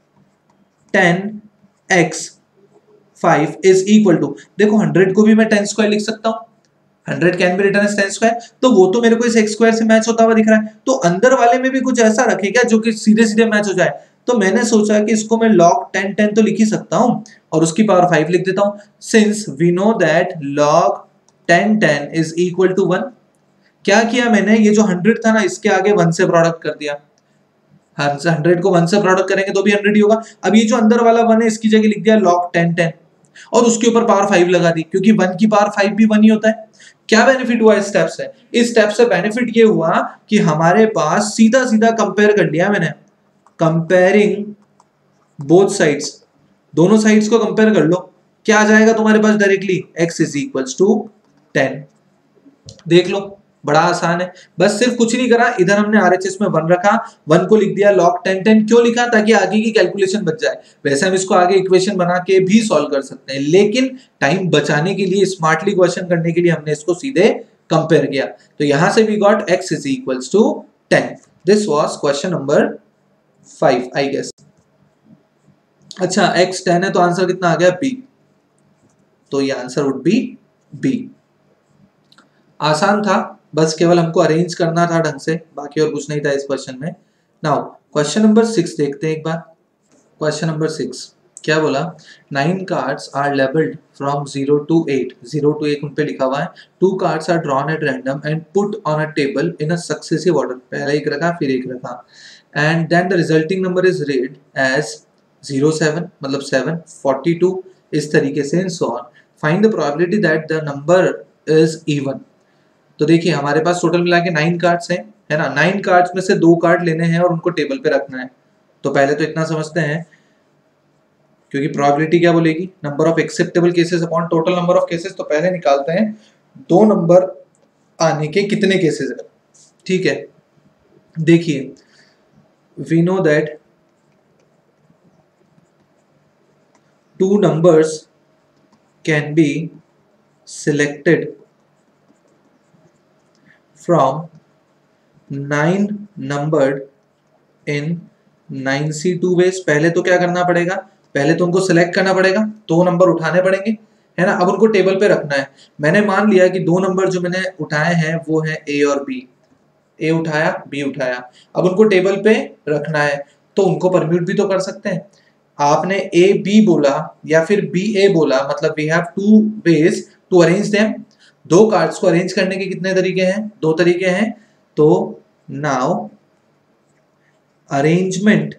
10x 5 is equal to, देखो 100 को भी मैं 10 स्क्वायर लिख सकता हूँ, 100 can be written as 10 square, तो वो तो मेरे को इस x स्क्वायर से मैच होता हुआ दिख रहा है, तो अंदर वाले में भी कुछ ऐसा रखेगा जो कि सीधे सीधे मैच हो जाए। तो मैंने सोचा कि इसको मैं log 10 10 तो लिख ही सकता हूं और उसकी पावर 5 लिख देता हूं, since we know that log 10 10 is equal to 1। क्या किया मैंने, ये जो 100 था ना इसके आगे 1 से प्रोडक्ट कर दिया, 100 को 1 से प्रोडक्ट करेंगे तो भी 100 ही होगा। अब ये जो अंदर वाला 1 है इसकी जगह लिख दिया log 10 10 और उसके ऊपर पावर 5 लगा दी, क्योंकि 1 की पावर 5 भी 1 ही होता है। क्या बेनिफिट हुआ इस स्टेप से, इस स्टेप से बेनिफिट ये हुआ कि हमारे पास सीधा सीधा कंपेयर कर लिया मैंने, कंपेयरिंग बोथ साइड्स, दोनों साइड्स को कंपेयर कर लो, क्या आ जाएगा तुम्हारे पास directly x is equals to 10। देख लो बड़ा आसान है, बस सिर्फ कुछ नहीं करा, इधर हमने RHS में 1 रखा, 1 को लिख दिया log 10 10, क्यों लिखा, ताकि आगे की कैलकुलेशन बच जाए। वैसे हम इसको आगे इक्वेशन बना के भी सॉल्व कर सकते हैं, लेकिन टाइम बचाने के लिए, स्मार्टली क्वेश्चन करने के लिए हमने इसको सीधे कंपेयर किया, तो यहां से we got x is equals to 10। This was question number 5 I guess. अच्छा x 10 है तो आंसर कितना आ गया b, तो ये आंसर वुड बी b। आसान था, बस केवल हमको अरेंज करना था ढंग से, बाकी और कुछ नहीं था इस क्वेश्चन में। नाउ क्वेश्चन नंबर 6 देखते हैं एक बार। क्वेश्चन नंबर 6 क्या बोला, 9 cards are labelled from 0 to 8, 0 to 1 उन पे लिखा हुआ है, 2 cards are drawn at random and put on a table in a successive order, पहले एक रखा फिर एक रखा, and then the resulting number is read as 07 मतलब 7, 42 इस तरीके से, and so on. Find the probability that the number is even. तो देखिए हमारे पास टोटल मिला के 9 कार्ड्स हैं, है ना, 9 कार्ड्स में से 2 कार्ड लेने हैं और उनको टेबल पे रखना है। तो पहले तो इतना समझते हैं, क्योंकि प्रोबेबिलिटी क्या बोलेगी, number of acceptable cases upon total number of cases, तो पहले निकालते हैं 2 नंबर आने के कितने केसेस है। ठीक है, देखिए we know that 2 numbers can be selected from 9 numbered in 9C2 ways। पहले तो क्या करना पड़ेगा, पहले तो उनको सिलेक्ट करना पड़ेगा, 2 नंबर उठाने पड़ेंगे, है ना। अब उनको टेबल पे रखना है। मैंने मान लिया कि 2 नंबर जो मैंने उठाए हैं वो है A और B, A उठाया B उठाया, अब उनको टेबल पे रखना है, तो उनको परम्यूट भी तो कर सकते हैं। आपने A B बोला या फिर B A बोला, मतलब we have 2 ways to arrange them. 2 cards को अरेंज करने के कितने तरीके हैं, 2 तरीके हैं। तो now arrangement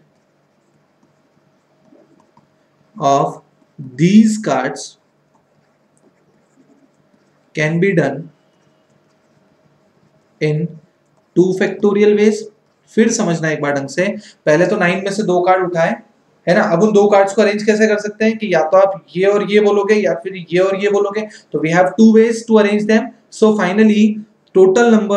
of these cards can be done in 2 factorial ways। फिर समझना एक बार ढंग से, पहले तो 9 में से 2 कार्ड उठाए है ना, अब उन 2 कार्ड्स को अरेंज कैसे कर सकते हैं कि या तो आप ये और ये बोलोगे या फिर ये और ये बोलोगे, तो we have 2 ways to arrange them. So finally total number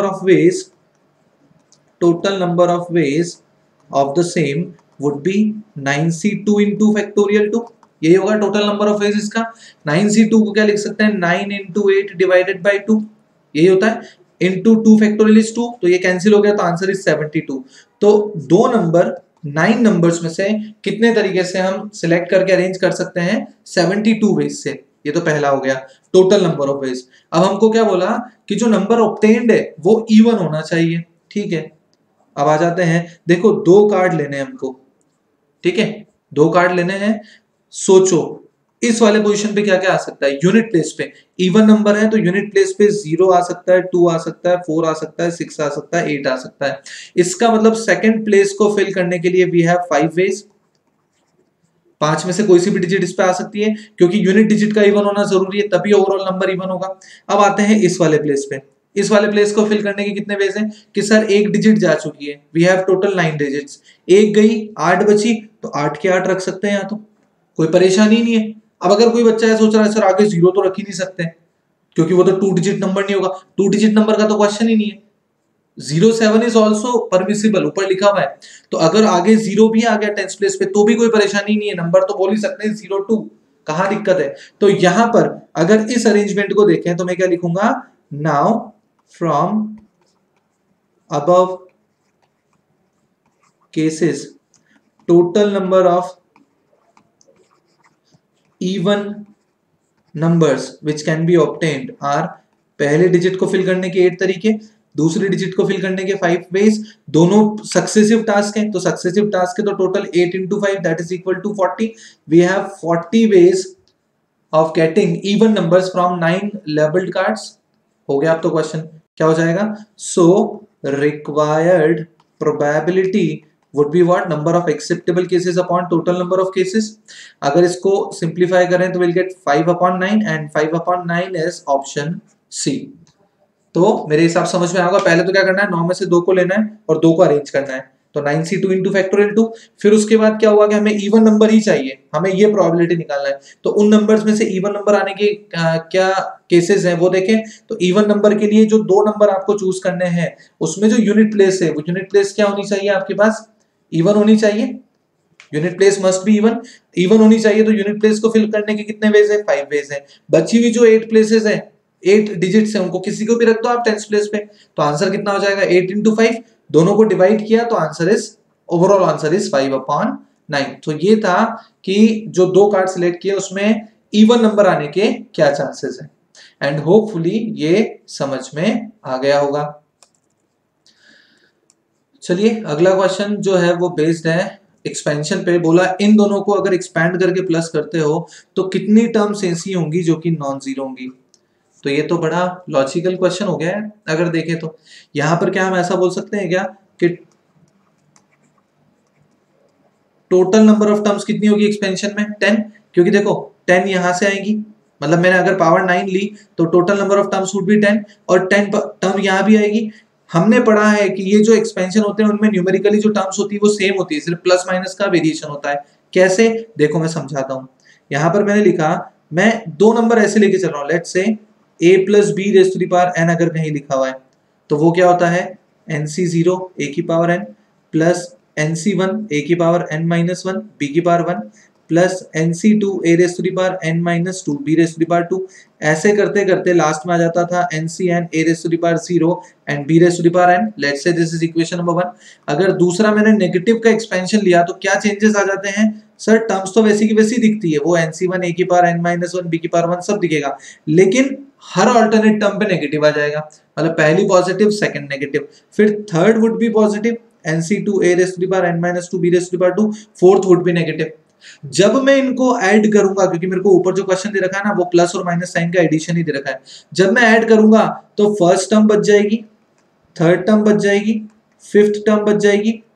of ways of the same would be 9c2 into factorial 2। यही होगा टोटल नंबर ऑफ वेज इसका। 9c2 को क्या लिख सकते हैं, 9 into 8 divided by 2, यही होता है, into 2 factorial is 2, तो ये कैंसिल हो गया, तो आंसर इज 72। तो 9 नंबर्स में से कितने तरीके से हम सिलेक्ट करके अरेंज कर सकते हैं, 72 वेज से। ये तो पहला हो गया टोटल नंबर ऑफ वेज। अब हमको क्या बोला कि जो नंबर ऑब्टेन्ड है वो इवन होना चाहिए, ठीक है। अब आ जाते हैं, देखो 2 कार्ड लेने हैं हमको, ठीक है, 2 कार्ड लेने हैं। सोचो इस वाले पोजीशन पे क्या क्या आ सकता है, यूनिट प्लेस पे इवन नंबर है तो यूनिट प्लेस पे 0 आ सकता है, 2 आ सकता है, 4 आ सकता है, 6 आ सकता है, 8 आ सकता है। इसका मतलब सेकंड प्लेस को फिल करने के लिए वी हैव 5 वेज। 5 में से कोई सी भी डिजिट इस पे आ सकती है, क्योंकि यूनिट डिजिट का इवन होना जरूरी है, तभी ओवरऑल नंबर इवन होगा। अब आते हैं इस वाले प्लेस पे, इस वाले प्लेस को फिल करने के कितने वेज हैं कि सर एक डिजिट जा चुकी है, वी हैव टोटल 9 डिजिट्स, एक गई 8 बची, तो 8 के 8 रख सकते हैं यहाँ, तो कोई परेशानी नहीं है। अब अगर कोई बच्चा है सोच रहा है सर आगे 0 तो रख ही नहीं सकते क्योंकि वो तो 2 डिजिट नंबर नहीं होगा, 2 डिजिट नंबर का तो क्वेश्चन ही नहीं है। 07 इज ऑल्सो परमिसिबल, ऊपर लिखा हुआ है, तो अगर आगे 0 भी आ गया 10th प्लेस पे तो भी कोई परेशानी नहीं है, नंबर तो बोल ही सकते हैं 02, कहां दिक्कत है। तो यहां पर अगर इस अरेंजमेंट को देखें तो मैं क्या लिखूंगा, now from above cases total number of even numbers which can be obtained are, पहले डिजिट को फिल करने के 8 तरीके, दूसरी डिजिट को फिल करने के 5 वेज, दोनों सक्सेसिव टास्क हैं, तो सक्सेसिव टास्क है तो total 8 into 5 that is equal to 40। we have 40 ways of getting even numbers from 9 labeled cards। हो गया अब तो क्वेश्चन क्या हो जाएगा, so required probability would be what, number of acceptable cases upon total number of cases। अगर इसको सिंप्लीफाई करें तो we'll get 5/9 and 5/9 is option C। तो मेरे हिसाब समझ में आएगा। पहले तो क्या करना है, 9 में से 2 को लेना है और 2 को अरेंज करना है, तो 9c2 into factorial 2। फिर उसके बाद क्या हुआ कि हमें इवन नंबर ही चाहिए, हमें ये प्रोबेबिलिटी निकालना है, तो उन नंबर्स में से इवन नंबर आने के क्या केसेस हैं वो देखें। तो इवन नंबर के लिए जो 2 नंबर आपको चूज करने हैं उसमें जो यूनिट प्लेस है वो यूनिट प्लेस क्या होनी चाहिए आपके पास, इवन होनी चाहिए। Unit place must be even होनी चाहिए, तो यूनिट प्लेस को फिल करने के कितने वेज है, 5 वेज है। बची हुई जो 8 प्लेसेस है, 8 डिजिट्स है, उनको किसी को भी रख दो आप 10th प्लेस पे, तो आंसर कितना हो जाएगा, 8 into 5, दोनों को डिवाइड किया तो answer is, overall answer is 5/9। तो ये था कि जो 2 कार्ड सिलेक्ट किए उसमें इवन नंबर आने के क्या चांसेस है, एंड होपफुली ये समझ में आ गया होगा। चलिए अगला क्वेश्चन जो है वो बेस्ड है एक्सपेंशन पे। बोला इन दोनों को अगर एक्सपैंड करके प्लस करते हो तो कितनी टर्म्स ऐसी होंगी जो कि नॉन जीरो होंगी। तो ये तो बड़ा लॉजिकल क्वेश्चन हो गया है अगर देखें तो। यहां पर क्या हम ऐसा बोल सकते हैं क्या कि टोटल नंबर ऑफ टर्म्स कितनी होगी एक्सपेंशन में, 10, क्योंकि देखो 10 यहां से आएंगी, मतलब मैंने अगर पावर 9 ली तो total number of terms would be 10, और 10 टर्म यहां भी आएगी। हमने पढ़ा है कि ये जो एक्सपेंशन होते हैं उनमें न्यूमेरिकली जो टर्म्स होती है वो सेम होती है, सिर्फ प्लस माइनस का वेरिएशन होता है। कैसे, देखो मैं समझाता हूं। यहां पर मैंने लिखा, मैं 2 नंबर ऐसे लेके चल रहा हूं, let's say a plus b raised to the power n अगर कहीं लिखा हुआ है तो वो क्या होता है, nc0 a की power n plus nc1 a की पावर n minus 1 b की power 1 plus nc2 a raised to the power n minus 2 b raised to the power 2। ऐसे करते करते लास्ट में आ जाता था ncn a raised to the power 0 and b raised to the power n। Let's say this is equation number 1। अगर दूसरा मैंने नेगेटिव का एक्सपेंशन लिया तो क्या चेंजेस आ जाते हैं, सर टर्म्स तो वैसी की वैसी दिखती है, वो nc1 a की पावर n minus 1 b की पावर 1 सब दिखेगा, लेकिन हर अल्टरनेट टर्म पे नेगेटिव आ जाएगा। मतलब पहली पॉजिटिव, सेकंड नेगेटिव, फिर third would be positive nc2 a raised to the power n minus 2 b raised to the power 2, fourth would be negative. जब मैं इनको ऐड करूंगा, क्योंकि मेरे को ऊपर जो क्वेश्चन दे रखा है ना वो प्लस और माइनस साइन का एडिशन ही दे रखा है, जब मैं ऐड करूंगा तो फर्स्ट टर्म बच जाएगी, थर्ड टर्म बच जाएगी, फिफ्थ टर्म बच जाएगी,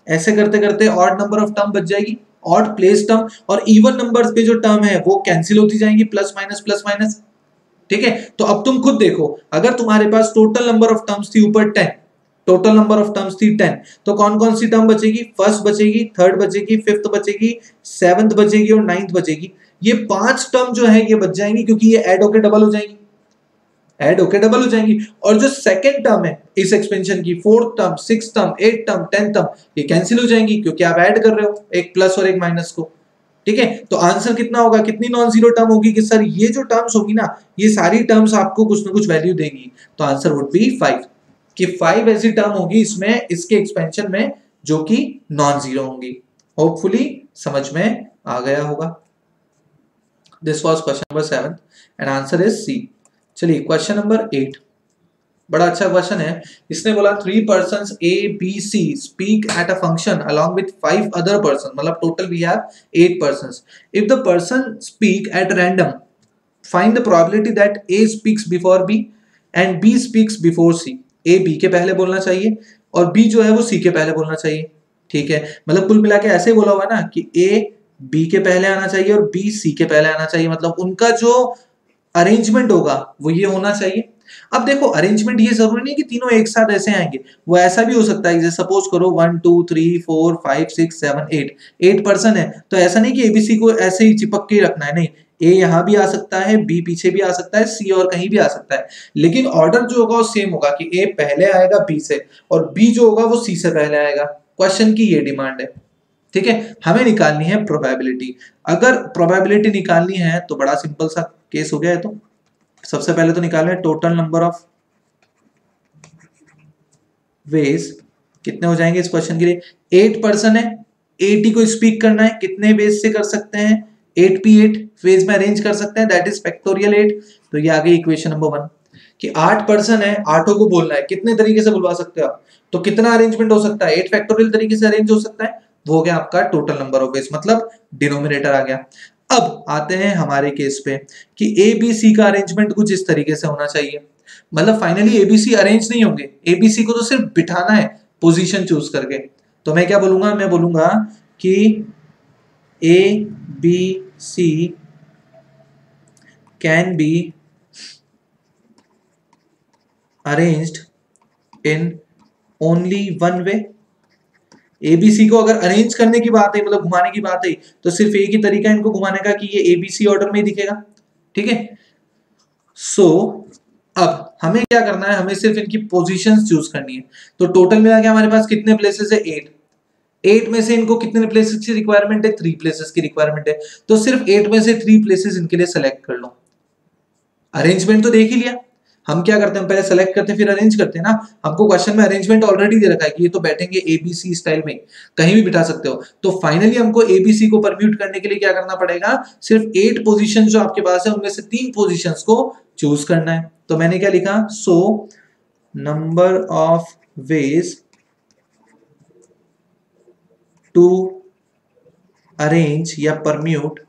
ऐसे करते करते ऑड नंबर ऑफ टर्म बच जाएगी, ऑड प्लेस टर्म, और इवन नंबर्स पे जो टर्म है वो कैंसिल होती जाएंगी, प्लस माइनस। ठीक है, तो अब तुम खुद देखो, अगर तुम्हारे पास टोटल नंबर ऑफ टर्म्स थी ऊपर 10, टोटल नंबर ऑफ टर्म्स थी 10, तो कौन कौन सी टर्म बचेगी? फर्स्ट बचेगी, थर्ड बचेगी, फिफ्थ बचेगी, सेवंथ बचेगी और नाइन्थ बचेगी। ये 5 टर्म जो है ये बच जाएंगी, क्योंकि ये ऐड होकर डबल हो जाएंगी, ऐड होकर डबल हो जाएंगी। और जो सेकंड टर्म है इस एक्सपेंशन की, fourth term, six term, eight term, 10 term, ये कैंसिल हो जाएंगी, क्योंकि आप ऐड कर रहे हो एक प्लस और एक माइनस को। ठीक है, तो आंसर कितना होगा? कितनी नॉन जीरो टर्म होगी? कि सर ये जो टर्म्स होगी ना, ये सारी टर्म्स आपको कुछ ना कुछ वैल्यू देंगी, तो आंसर वुड बी 5, कि 5 ऐसी टर्म होगी इसमें, इसके एक्सपेंशन में, जो कि नॉन जीरो होंगी। होपफुली समझ में आ गया होगा। This was question number 7 and answer is C. चलिए क्वेश्चन नंबर 8, बड़ा अच्छा क्वेश्चन है। इसने बोला 3 persons A, B, C speak at a function along with 5 other persons, मतलब total we have 8 persons. If the person speak at random, find the probability that A speaks before B and B speaks before C. A B के पहले बोलना चाहिए और B जो है वो C के पहले बोलना चाहिए। ठीक है, मतलब कुल मिला के ऐसे बोला हुआ ना कि A B के पहले आना चाहिए और B C के पहले आना चाहिए, मतलब उनका जो अरेंजमेंट होगा वो ये होना चाहिए। अब देखो अरेंजमेंट ये जरूरी नहीं कि तीनों एक साथ ऐसे आएंगे, वो ऐसा भी हो सकता है जैसे सपोज करो 1 2 3 4 5 6 7 8 पर्सन है, तो ऐसा नहीं कि एबीसी को ऐसे ही चिपक के रखना है, नहीं, ए यहां भी आ सकता है, बी पीछे भी आ सकता है, सी और कहीं भी आ सकता है, लेकिन ऑर्डर जो होगा वो सेम होगा कि ए पहले आएगा बी से और बी जो होगा वो सी से पहले आएगा। क्वेश्चन की ये डिमांड है। ठीक है, हमें निकालनी है प्रोबेबिलिटी। अगर प्रोबेबिलिटी निकालनी है तो बड़ा सिंपल सा केस हो गया है। तो सबसे पहले तो निकालना है टोटल नंबर ऑफ वेज, कितने हो जाएंगे इस क्वेश्चन के लिए? 8 पर्सन है, 8 को स्पीक करना है, कितने वेज से कर सकते हैं? 8p8 वेज में अरेंज कर सकते हैं, दैट इज फैक्टोरियल 8। तो ये आ गई इक्वेशन नंबर 1 कि 8 पर्सन है, 8 को बोलना है, कितने तरीके से बुलवा सकते हो आप? तो कितना अरेंजमेंट हो सकता है? 8 फैक्टोरियल तरीके से अरेंज हो सकता है, वो हो गया आपका टोटल नंबर ऑफ वेज, मतलब डिनोमिनेटर आ गया। अब आते हैं हमारे केस पे कि ए बी सी का अरेंजमेंट कुछ इस तरीके से होना चाहिए, मतलब फाइनली एबीसी अरेंज नहीं होंगे, एबीसी को तो सिर्फ बिठाना है पोजीशन चूज करके। तो मैं क्या बोलूंगा? मैं बोलूंगा कि A B C can be arranged in only one way. ABC को अगर अरेंज करने की बात है, मतलब घुमाने की बात है, तो सिर्फ एक ही तरीका है इनको घुमाने का कि ये एबीसी ऑर्डर में ही दिखेगा। ठीक है, सो अब हमें क्या करना है? हमें सिर्फ इनकी पोजीशंस चूज करनी है। तो टोटल मिला के हमारे पास कितने प्लेसेस है? 8। 8 में से इनको कितने प्लेसेस की रिक्वायरमेंट है? 3 प्लेसेस की रिक्वायरमेंट है। तो सिर्फ 8 में से 3 प्लेसेस इनके लिए सेलेक्ट कर लो। अरेंजमेंट तो देख ही लिया, हम क्या करते हैं? पहले सेलेक्ट करते हैं फिर अरेंज करते हैं ना। हमको क्वेश्चन में अरेंजमेंट ऑलरेडी दे रखा है कि ये तो बैठेंगे एबीसी स्टाइल में, कहीं भी बिठा सकते हो। तो फाइनली हमको एबीसी को परम्यूट करने के लिए क्या करना पड़ेगा? सिर्फ 8 पोजीशन जो आपके पास है उनमें से 3 पोजीशंस को चूज करना है। तो मैंने क्या लिखा? So number of ways to arrange या permute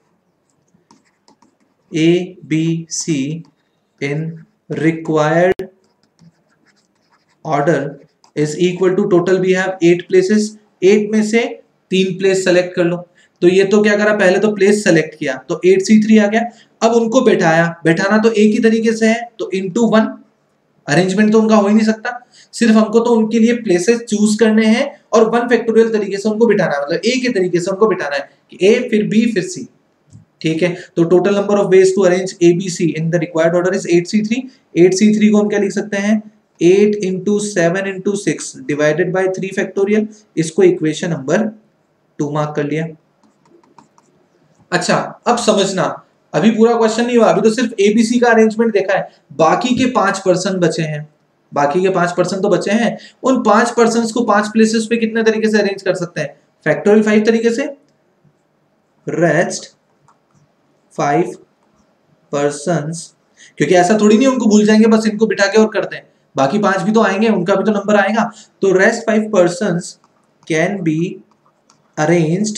A B C in required order is equal to total we have 8 places। 8 में से 3 प्लेस सेलेक्ट कर लो। तो ये तो क्या करा? पहले तो प्लेस सेलेक्ट किया तो 8C3 आ गया। अब उनको बैठाया, बैठाना तो एक ही तरीके से है, तो इनटू 1। अरेंजमेंट तो उनका हो ही नहीं सकता, सिर्फ हमको तो उनके लिए प्लेसेस चूज करने हैं और 1 फैक्टोरियल तरीके से उनको बिठाना है, मतलब एक ही तरीके से उनको बिठाना है कि ए फिर बी फिर सी। ठीक है, तो total number of ways to arrange ABC in the required order is 8C3। 8C3 को हम क्या लिख सकते हैं? 8 into 7 into 6 divided by 3 factorial. इसको इक्वेशन नंबर 2 मार्क कर लिया। अच्छा, अब समझना, अभी पूरा क्वेश्चन नहीं हुआ, अभी तो सिर्फ एबीसी का अरेंजमेंट देखा है। बाकी के 5 पर्सन बचे हैं, बाकी के 5 पर्सन तो बचे हैं। उन 5 पर्सन को 5 प्लेसेस पे कितने तरीके से अरेंज कर सकते हैं? फैक्टोरियल 5 तरीके से। रेस्ट 5 पर्सन्स, क्योंकि ऐसा थोड़ी नहीं उनको भूल जाएंगे बस इनको बिठा के और करते हैं, बाकी 5 भी तो आएंगे, उनका भी तो नंबर आएगा। तो rest 5 persons can be arranged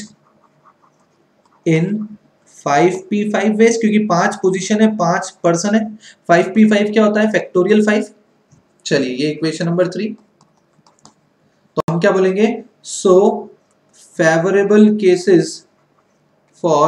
in 5p5 ways, क्योंकि 5 पोजीशन है, 5 पर्सन है। 5p5 क्या होता है? फैक्टोरियल 5। चलिए ये इक्वेशन नंबर 3। तो हम क्या बोलेंगे? सो favorable cases for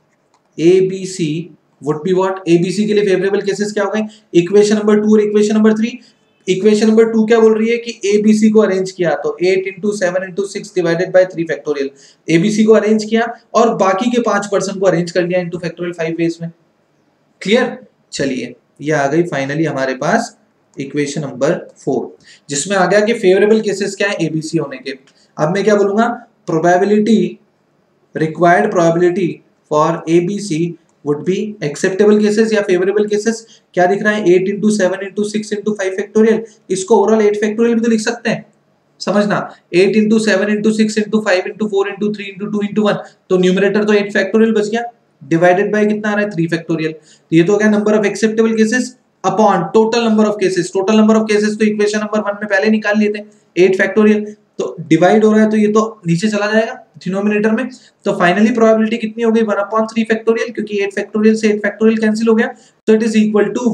ABC would be what? ABC के लिए फेवरेबल केसेस क्या हो गए? इक्वेशन नंबर 2 और इक्वेशन नंबर 3। इक्वेशन नंबर 2 क्या बोल रही है कि ABC को अरेंज किया तो 8 into 7 into 6 divided by 3 factorial. ABC को अरेंज किया और बाकी के 5% को अरेंज कर लिया into फैक्टोरियल 5 वेज में। क्लियर? चलिए ये आ गई फाइनली हमारे पास इक्वेशन नंबर 4, जिसमें आ गया कि फेवरेबल केसेस क्या है ABC होने के। अब मैं क्या बोलूंगा? Probability, required probability for ABC would be acceptable cases या favorable cases। क्या दिख रहा है? 8 into 7 into 6 into 5 फैक्टोरियल। इसको ओवरऑल 8 फैक्टोरियल भी तो लिख सकते हैं, समझना। 8 into 7 into 6 into 5 into 4 into 3 into 2 into 1, तो न्यूमरेटर तो 8 फैक्टोरियल बच गया, डिवाइडेड बाय कितना आ रहा है? 3 फैक्टोरियल। तो ये तो हो गया number of acceptable cases upon total number of cases. Total number of cases तो इक्वेशन नंबर 1 में पहले निकाल लिए थे, 8 फैक्टोरियल। तो डिवाइड हो रहा है तो ये तो नीचे चला जाएगा डिनोमिनेटर में। तो फाइनली प्रोबेबिलिटी कितनी हो गई? 1/3 फैक्टोरियल, क्योंकि 8 फैक्टोरियल से 8 फैक्टोरियल कैंसिल हो गया, तो इट इज इक्वल टू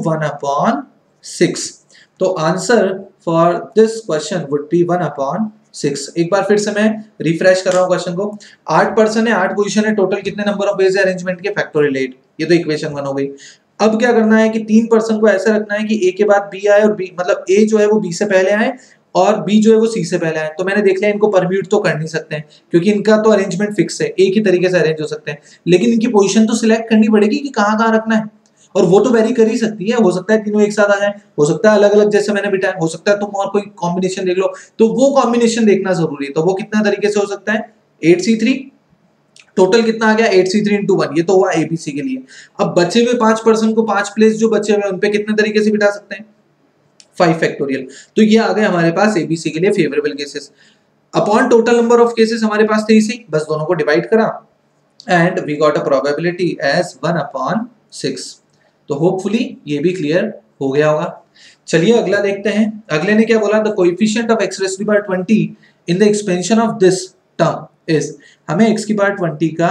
1/6। तो answer for this question would be 1/6। एक बार फिर से मैं रिफ्रेश कर रहा हूं क्वेश्चन को। 8 पर्सन है, 8 पोजीशन है, टोटल कितने नंबर ऑफ वेज है अरेंजमेंट के? फैक्टोरियल 8। ये तो इक्वेशन 1 हो गई। अब क्या करना है कि 3 पर्सन को ऐसे रखना है कि ए के बाद बी आए और बी मतलब ए जो है वो बी से पहले आए और बी जो है वो सी से पहले आए। तो मैंने देख लिया इनको परम्यूट तो कर नहीं सकते हैं, क्योंकि इनका तो अरेंजमेंट फिक्स है, एक ही तरीके से अरेंज हो सकते हैं, लेकिन इनकी पोजीशन तो सिलेक्ट करनी पड़ेगी कि कहां कहां रखना है। और वो तो वेरी कर ही सकती है, हो सकता है तीनों एक साथ आ जाए, हो सकता है अलग अलग जैसे मैंने बिठाया, हो सकता है तुम और कोई कॉम्बिनेशन देख लो। तो वो कॉम्बिनेशन देखना जरूरी है। तो वो कितना तरीके से हो सकता है? 8C3 टोटल कितना आ गया? 8C3 into 1। ये तो हुआ ABC के लिए। अब बचे हुए 5% को 5 प्लेस जो बचे हुए उन पे कितने तरीके से बिठा सकते हैं? 5 फैक्टोरियल। तो ये आ गए हमारे पास ABC के लिए favourable cases upon total number of cases हमारे पास थे इसी, बस दोनों को डिवाइड करा and we got a probability as 1/6। तो होपफुली ये भी क्लियर हो गया होगा। चलिए अगला देखते हैं। अगले ने क्या बोला? The coefficient of x raised by 20 in the expansion of this term is. हमें x की पावर 20 का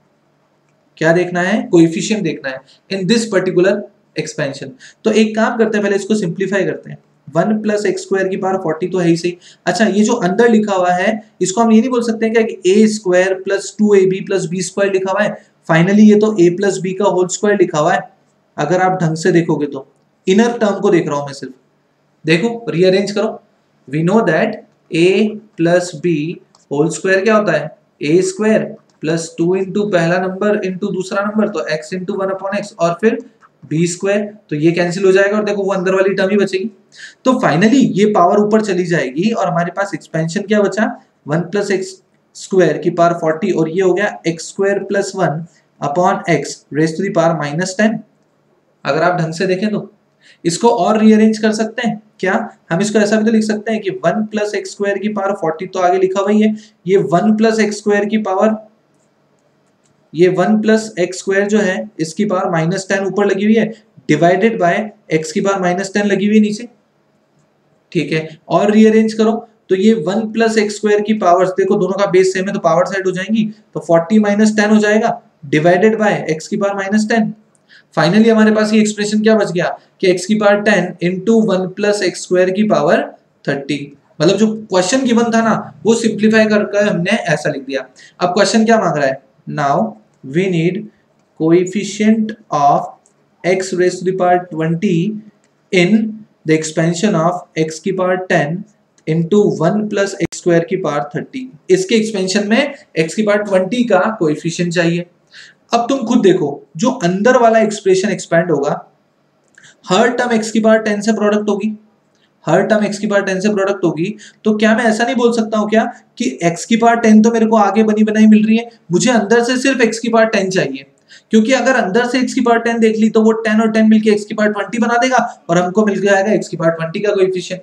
क्या देखना है? कोएफिशिएंट देखना है इन दिस पर्टिकुलर एक्सपेंशन। तो एक काम करते हैं, पहले इसको सिंप्लीफाई करते हैं। 1 + x² की पावर 40 तो है ही सही। अच्छा ये जो अंदर लिखा हुआ है इसको हम ये नहीं बोल सकते हैं क्या कि a² + 2ab + b² लिखा हुआ है? फाइनली ये तो a + b का होल स्क्वायर लिखा हुआ है। अगर आप ढंग से देखोगे तो इनर टर्म को देख रहा हूं मैं सिर्फ, देखो रीअरेंज करो। We know that a + b whole square क्या होता है? a² + 2 into पहला नंबर into दूसरा नंबर, तो x into 1/x और फिर b²। तो ये कैंसिल हो जाएगा और देखो वो अंदर वाली टर्म ही बचेगी। तो फाइनली ये पावर ऊपर चली जाएगी और हमारे पास एक्सपेंशन क्या बचा? 1 + x² की पावर 40 और ये हो गया x² + 1/x raised to the power -10। अगर आप ढंग से देखें तो इसको और रीअरेंज कर सकते हैं क्या? हम इसको ऐसा भी तो लिख सकते हैं कि 1 + x² की पावर 40 तो आगे लिखा हुआ ही है, ये 1 + x² की पावर, ये 1 + x² जो है इसकी पावर -10 ऊपर लगी हुई है, डिवाइडेड बाय x की पावर -10 लगी हुई है नीचे। ठीक है, और रीअरेंज करो तो ये 1 + x² की पावर्स, देखो दोनों का बेस सेम है तो पावर साइड हो जाएंगी, तो 40 - 10 हो जाएगा, डिवाइडेड बाय x की पावर -10। फाइनली हमारे पास ये एक्सप्रेशन क्या बच गया कि x की पावर 10 into 1 + x² की पावर 30। मतलब जो क्वेश्चन गिवन था ना वो सिंप्लीफाई करके हमने ऐसा लिख दिया। अब क्वेश्चन क्या मांग रहा है? Now we need coefficient of x raised to the power 20 in the expansion of x की पावर 10 into 1 + x² की पावर 30। इसके एक्सपेंशन में x की पावर 20 का कोएफिशिएंट चाहिए। अब तुम खुद देखो जो अंदर वाला एक्सप्रेशन एक्सपैंड होगा, हर टर्म x की पावर 10 से प्रोडक्ट होगी, हर टर्म x की पावर 10 से प्रोडक्ट होगी। तो क्या मैं ऐसा नहीं बोल सकता हूं क्या कि x की पावर 10 तो मेरे को आगे बनी बनाई मिल रही है, मुझे अंदर से सिर्फ x की पावर 10 चाहिए, क्योंकि अगर अंदर से x की पावर 10 देख ली तो वो 10 और 10 मिलके x की पावर 20 बना देगा और हमको मिल जाएगा x की पावर 20 का कोएफिशिएंट।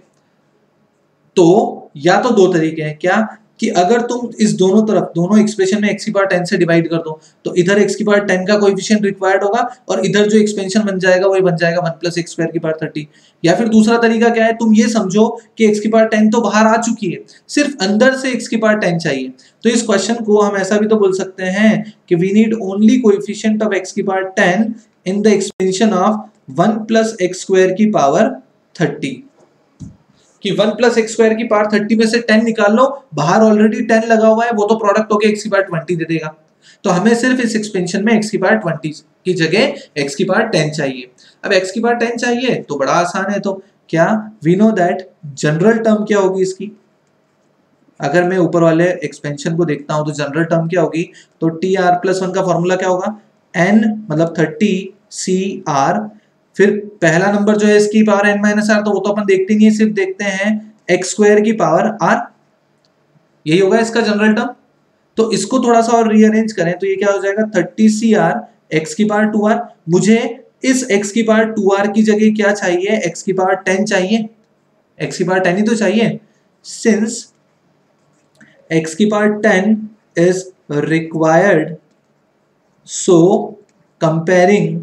तो या तो दो तरीके हैं क्या कि अगर तुम इस दोनों तरफ दोनों एक्सप्रेशन में x की पावर 10 से डिवाइड कर दो तो इधर x की पावर 10 का कोएफिशिएंट रिक्वायर्ड होगा और इधर जो एक्सपेंशन बन जाएगा वो बन जाएगा 1 + x² की पावर 30। या फिर दूसरा तरीका क्या है, तुम ये समझो कि x की पावर 10 तो बाहर आ चुकी है, सिर्फ अंदर से x की पावर 10 चाहिए। तो इस क्वेश्चन को हम ऐसा भी तो बोल सकते हैं कि we need only coefficient of x की power 10 in the expansion of 1 + x² की पावर 30। कि 1 प्लस एक्स स्क्वायर की पावर 30 में से 10 निकाल लो, बाहर ऑलरेडी 10 लगा हुआ है, वो तो प्रोडक्ट होके x की पावर 20 दे देगा। तो हमें सिर्फ इस एक्सपेंशन में x की पावर 20 की जगह x की पावर 10 चाहिए। अब x की पावर 10 चाहिए तो बड़ा आसान है, तो क्या we know that general term क्या होगी इसकी, अगर मैं ऊपर वाले एक्सपेंशन को देखता हूं तो जनरल टर्म क्या होगी, तो टी आर प्लस 1 का फॉर्मूला क्या होगा, n मतलब 30 CR, फिर पहला नंबर जो है इसकी पावर n माइनस आर, तो वो तो अपन देखते नहीं है, सिर्फ देखते हैं एक्स स्क्वायर की पावर r, यही होगा इसका जनरल टर्म। तो इसको थोड़ा सा और रीअरेंज करें तो ये क्या हो जाएगा 30 CR x की पावर 2r, मुझे इस x की पावर 2r की जगह क्या चाहिए, x की पावर 10 चाहिए, x की पावर 10 ही तो चाहिए, सिंस x की power 10 is required, so comparing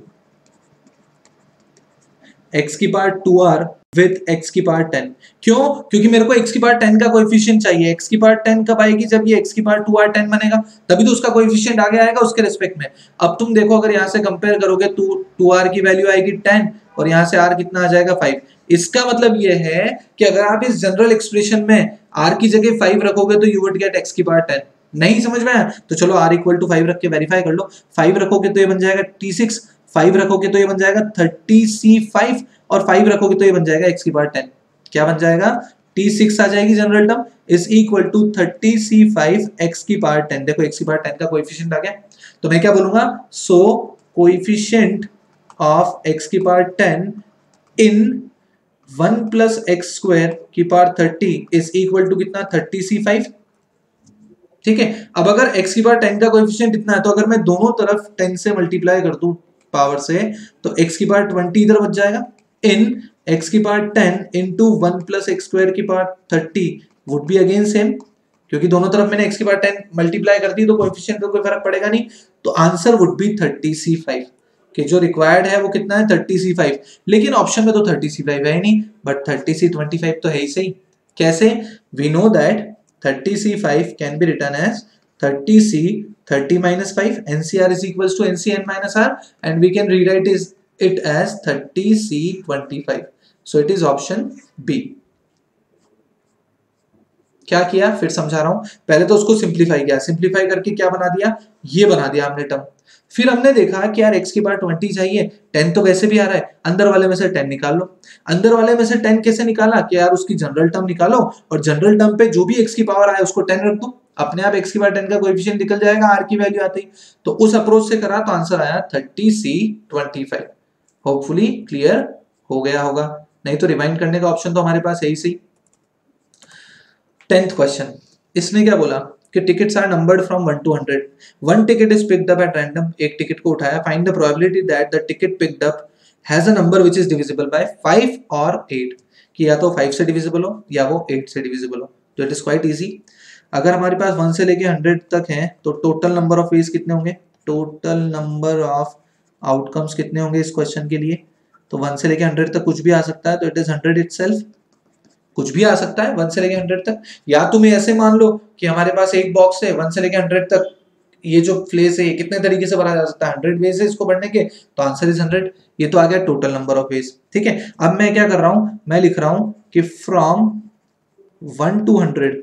x की पावर 2r with x की पावर 10, क्यों, क्योंकि मेरे को x की पावर 10 का कोएफिशिएंट चाहिए, x की पावर 10 कब आएगी, जब ये x की पावर 2r 10 बनेगा, तभी तो उसका कोएफिशिएंट आगे आएगा उसके रिस्पेक्ट में। अब तुम देखो अगर यहाँ से कंपेयर करोगे तो 2r की वैल्यू आएगी 10 और यहाँ से r कितना आ जाएगा 5, इसका मतलब ये है कि अगर आप इस जनरल एक्सप्रेशन में r की जगह 5 रखोगे तो यू वुड गेट x की पावर 10। नहीं समझ में आया तो चलो r इक्वल टू 5 रख के वेरीफाई कर लो, 5 रखोगे तो ये बन जाएगा t6, 5 रखोगे तो ये बन जाएगा 30c5 और 5 रखोगे तो ये बन जाएगा x की पावर 10, क्या बन जाएगा t6 आ जाएगी general term is equal to 30c5 x की पावर 10। देखो x की पावर 10 का कोएफिशिएंट आ गया, तो मैं क्या बोलूंगा, सो कोएफिशिएंट ऑफ x की power 10 in 1 plus x square की पावर 30 इज इक्वल टू कितना 30c5, ठीक है। अब अगर x की पावर 10 का कोएफिशिएंट इतना है तो अगर मैं दोनों तरफ 10 से मल्टीप्लाई कर दूं पावर से तो x की पावर 20 इधर बच जाएगा, इन x की power 10 into 1 plus x square की power 30 would be again same, क्योंकि दोनों तरफ मैंने x की पावर 10 मल्टीप्लाई कर दी तो कोएफिशिएंट पे कोई फर्क पड़ेगा नहीं, तो आंसर वुड बी 30c5, कि जो रिक्वायर्ड है वो कितना है 30c5, लेकिन ऑप्शन में तो 30c5 है ही नहीं, बट 30c25 तो है ही सही। कैसे, we know that 30c5 can be written as 30c 30 minus 5, NCR is equals to NCN minus R, and we can rewrite it as 30c25, so it is option B। क्या किया, फिर समझा रहा हूं, पहले तो उसको सिंप्लीफाई किया, सिंप्लीफाई करके क्या बना दिया, ये बना दिया हमने टर्म, फिर हमने देखा कि यार x की पावर 20 चाहिए, 10 तो वैसे भी आ रहा है, अंदर वाले में से 10 निकाल लो। अंदर वाले में से 10 कैसे निकाला कि यार उसकी जनरल टर्म निकालो और जनरल टर्म पे जो भी x की पावर आए उसको 10 रख दो, अपने आप x की पावर 10 का कोएफिशिएंट निकल जाएगा r की वैल्यू आते ही। तो उस अप्रोच से करा तो आंसर आया 30c25। होपफुली क्लियर हो गया होगा, नहीं तो रिवाइंड करने का ऑप्शन तो हमारे पास है ही सही। 10th क्वेश्चन, इसने क्या बोला कि tickets are numbered from 1 to 100, one ticket is picked up at random, एक टिकट को उठाया, find the probability that the ticket picked up has a number which is divisible by 5 और 8, कि या तो 5 से डिविजिबल हो या वो 8 से डिविजिबल हो। तो इट इज क्वाइट इजी, अगर हमारे पास 1 से लेके 100 तक है तो टोटल नंबर ऑफ वेज कितने होंगे, टोटल नंबर ऑफ आउटकम्स कितने होंगे इस क्वेश्चन के लिए, तो 1 से लेके 100 तक कुछ भी आ सकता है, तो इट इज 100 इटसेल्फ, कुछ भी आ सकता है 1 से लेके 100 तक। या तुम ऐसे मान लो कि हमारे पास एक बॉक्स है 1 से लेके 100 तक, ये जो प्लेस है ये कितने तरीके से भरा जा सकता है, 100 वेज है इसको भरने के, तो आंसर इज 100। ये तो आ गया टोटल नंबर ऑफ वेज, ठीक है। अब मैं क्या कर रहा हूं, मैं लिख रहा हूं कि फ्रॉम 1 to 100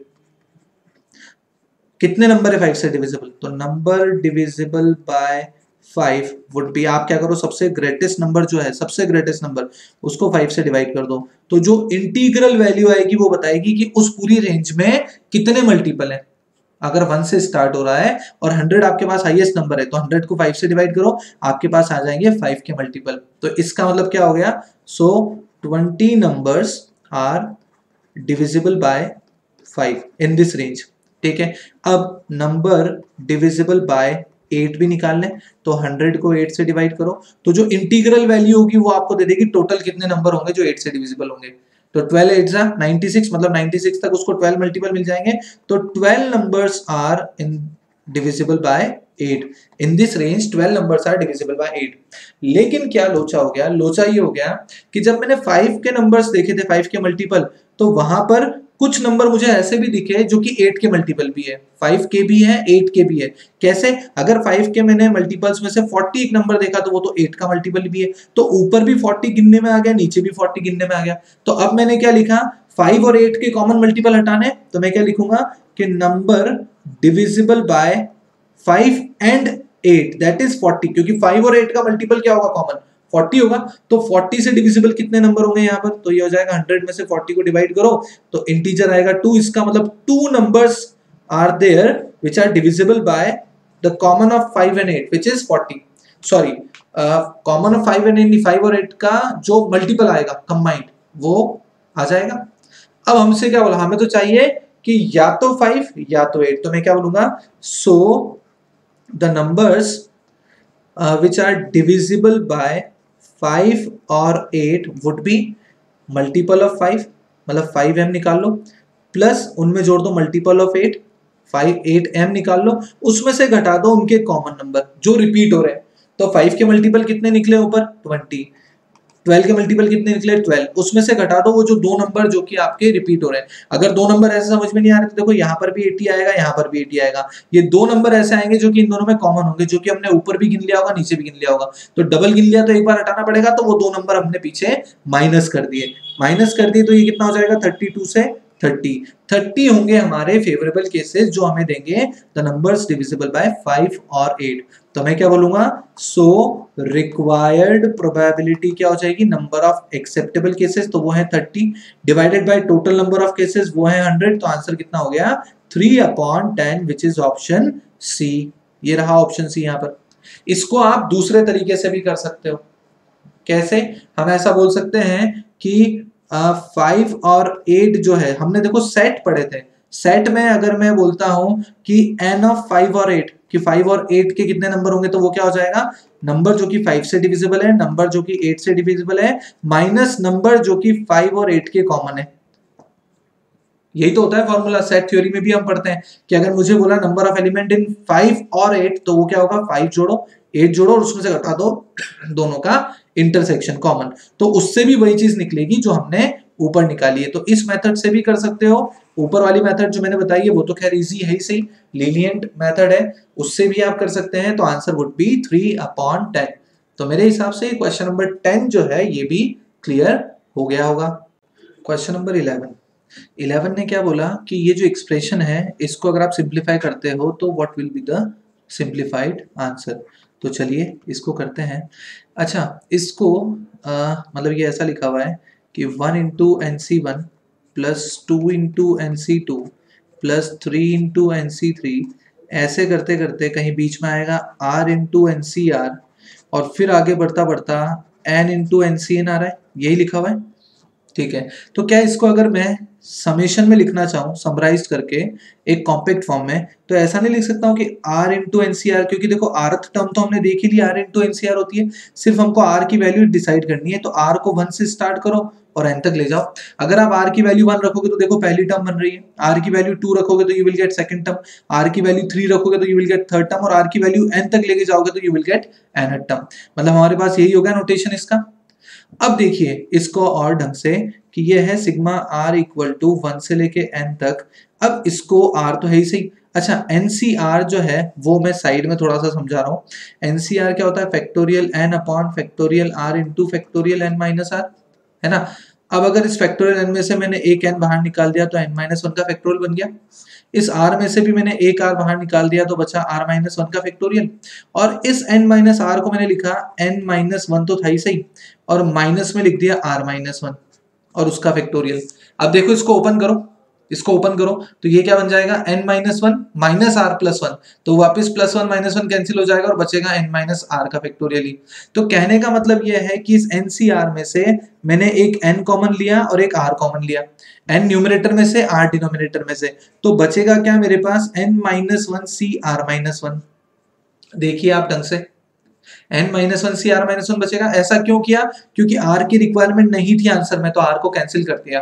कितने नंबर है 5 से डिविजिबल, तो number divisible by 5 would be, आप क्या करो सबसे ग्रेटेस्ट नंबर जो है, सबसे ग्रेटेस्ट नंबर उसको 5 से डिवाइड कर दो, तो जो इंटीग्रल वैल्यू आएगी वो बताएगी कि उस पूरी रेंज में कितने मल्टीपल हैं। अगर 1 से स्टार्ट हो रहा है और 100 आपके पास हाईएस्ट नंबर है तो 100 को 5 से डिवाइड करो, आपके पास आ जाएंगे 5 के मल्टीपल। तो इसका मतलब क्या हो गया, so 20 numbers are divisible by 5 in this range, ठीक है। अब नंबर डिविजिबल बाय 8 भी निकाल लें, तो 100 को 8 से डिवाइड करो, तो जो इंटीग्रल वैल्यू होगी वो आपको दे देगी टोटल कितने नंबर होंगे जो 8 से डिविजिबल होंगे। तो 12 8 96, मतलब 96 तक उसको 12 मल्टीपल मिल जाएंगे, तो 12 numbers are in divisible by 8 in this range, 12 numbers are divisible by 8। लेकिन क्या लोचा हो गया, लोचा ये हो गया कि जब मैंने 5 के नंबर्स देखे थे, 5 के मल्टीपल, तो वहां पर कुछ नंबर मुझे ऐसे भी दिखे जो कि 8 के मल्टीपल भी है, 5 के भी है, 8 के भी है। कैसे? अगर 5 के मैंने मल्टीपल्स में से 40 एक नंबर देखा तो वो तो 8 का मल्टीपल भी है, तो ऊपर भी 40 गिनने में आ गया, नीचे भी 40 गिनने में आ गया। तो अब मैंने क्या लिखा, 5 और 8 के कॉमन मल्टीपल हटाने, तो मैं क्या लिखूंगा कि number divisible by 5 and 8 that is 40, क्योंकि 5 और 8 का मल्टीपल क्या होगा, कॉमन 40 होगा। तो 40 से डिविजिबल कितने नंबर होंगे यहाँ पर, तो ये हो जाएगा 100 में से 40 को डिवाइड करो तो इंटीजर आएगा 2, इसका मतलब 2 numbers are there which are divisible by the common of 5 and 8 which is 40, sorry common of 5 and 8, 5 और 8 का जो मल्टीपल आएगा कंबाइंड वो आ जाएगा। अब हमसे क्या बोला, हमें तो चाहिए कि या तो 5 या तो 8, तो मैं क्या बोलूंगा, so the numbers which are divisible by 5 और 8 would be multiple of 5, मतलब 5m निकाल लो प्लस उनमें जोड़ दो मल्टीपल ऑफ 8, 8m निकाल लो, उसमें से घटा दो उनके कॉमन नंबर जो रिपीट हो रहे हैं। तो 5 के मल्टीपल कितने निकले ऊपर 20, 12 के मल्टीपल कितने निकले 12, उसमें से घटा दो वो जो दो नंबर जो कि आपके रिपीट हो रहे हैं। अगर दो नंबर ऐसे समझ में नहीं आ रहे तो देखो यहाँ पर भी 80 आएगा, यहाँ पर भी 80 आएगा, ये दो नंबर ऐसे आएंगे जो कि इन दोनों में कॉमन होंगे, जो कि हमने ऊपर भी गिन लिया होगा नीचे भी गिन लिया होगा, तो डबल गिन लिया तो एक बार हटाना पड़ेगा, तो वो दो नंबर हमने पीछे माइनस कर दिए, तो ये कितना हो जाएगा 32 से 30 होंगे हमारे फेवरेबल केसेस जो हमें देंगे द नंबर्स डिविजिबल बाय 5 और 8। तो मैं क्या बोलूंगा, सो रिक्वायर्ड प्रोबेबिलिटी क्या हो जाएगी, नंबर ऑफ एक्सेप्टेबल केसेस तो वो है 30 divided by total number of cases वो है 100, तो आंसर कितना हो गया 3/10 विच इज ऑप्शन सी। ये रहा ऑप्शन सी। यहाँ पर इसको आप दूसरे तरीके से भी कर सकते हो। कैसे? हम ऐसा बोल सकते हैं कि 5 और 8 जो है, हमने देखो सेट पढ़े थे, सेट में अगर मैं बोलता हूं कि n ऑफ 5 और 8 कि 5 और 8 के कितने नंबर होंगे, तो वो क्या हो जाएगा, नंबर जो कि 5 से डिविजिबल है, नंबर जो कि 8 से डिविजिबल है, माइनस नंबर जो कि 5 और 8 के कॉमन है। यही तो होता है फॉर्मूला, सेट थ्योरी में भी हम पढ़ते हैं कि अगर मुझे बोला नंबर ऑफ एलिमेंट इन 5 और 8 तो वो क्या होगा, 5 जोड़ो 8 जोड़ो और उसमें से घटा दो दोनों का इंटरसेक्शन कॉमन, तो उससे भी वही चीज निकलेगी जो हमने ऊपर निकाली है। तो इस मेथड से भी कर सकते हो। ऊपर वाली मेथड जो मैंने बताई है वो तो खैर इजी है ही सही, लीनिएंट मेथड है, उससे भी आप कर सकते हैं। तो आंसर वुड बी 3/10। तो मेरे हिसाब से क्वेश्चन नंबर 10 जो है ये भी क्लियर हो गया होगा। क्वेश्चन नंबर 11 ने क्या बोला कि ये जो एक्सप्रेशन है इसको अगर आप सिंप्लीफाई करते हो तो what will be the simplified answer. तो चलिए इसको करते हैं। अच्छा, इसको मतलब ये ऐसा लिखा हुआ है कि 1 into NC1 plus 2 into NC2 plus 3 into NC3, ऐसे करते करते कहीं बीच में आएगा R इंटू NCR और फिर आगे बढ़ता बढ़ता N इंटू NCN आ रहा है, यही लिखा हुआ है। ठीक है, तो क्या इसको अगर मैं समेशन में लिखना चाहूँ समराइज करके एक कॉम्पैक्ट फॉर्म में, तो ऐसा नहीं लिख सकता हूँ कि R इंटू NCR, क्योंकि देखो आरथ टर्म तो हमने देख ही लिया, R इंटू NCR होती है, सिर्फ हमको R की वैल्यू डिसाइड करनी है। तो R को 1 से स्टार्ट करो और N तक ले जाओ। अगर आप R की वैल्यू 1 रखोगे तो देखो पहली टर्म बन रही है, R की वैल्यू 2 रखोगे तो you will get second term, R की वैल्यू 3 रखोगे तो you will get third term, और R की वैल्यू N तक लेके जाओगे तो you will get nth term. मतलब हमारे पास यही हो गया नोटेशन इसका। अब देखिए इसको और ढंग से कि ये है सिग्मा R इक्वल टू 1 से लेके n तक। अब इसको R तो है ही सही। अच्छा, NCR जो है वो मैं साइड में थोड़ा सा समझा रहा हूँ। NCR क्या होता है, factorial n upon factorial R into factorial n minus R, है ना। अब अगर इस फैक्टोरियल n में से मैंने एक n बाहर निकाल दिया तो n माइनस 1 का फैक्टोरियल बन गया। इस R में से भी मैंने एक R बाहर निकाल दिया तो बचा R माइनस 1 का फैक्टोरियल, और इस n माइनस R को मैंने लिखा n माइनस 1 तो था ही सही, और माइनस में लिख दिया R माइनस 1 और उसका फैक्टोरियल। अब देखो इसको ओपन करो, इसको ओपन करो तो ये क्या बन जाएगा, n minus 1 minus R plus 1, तो वापस प्लस 1 माइनस 1 कैंसिल हो जाएगा और बचेगा n माइनस R का फैक्टोरियल ही। तो कहने का मतलब ये है कि इस NCR में से मैंने एक n कॉमन लिया और एक R कॉमन लिया, n न्यूमरेटर में से R डिनोमिनेटर में से, तो बचेगा क्या मेरे पास n minus 1 C R minus 1। देखिए आप ढंग से n minus 1 C R minus 1 बचेगा। ऐसा क्यों किया, क्योंकि R की रिक्वायरमेंट नहीं थी आंसर में, तो R को कैंसिल कर दिया।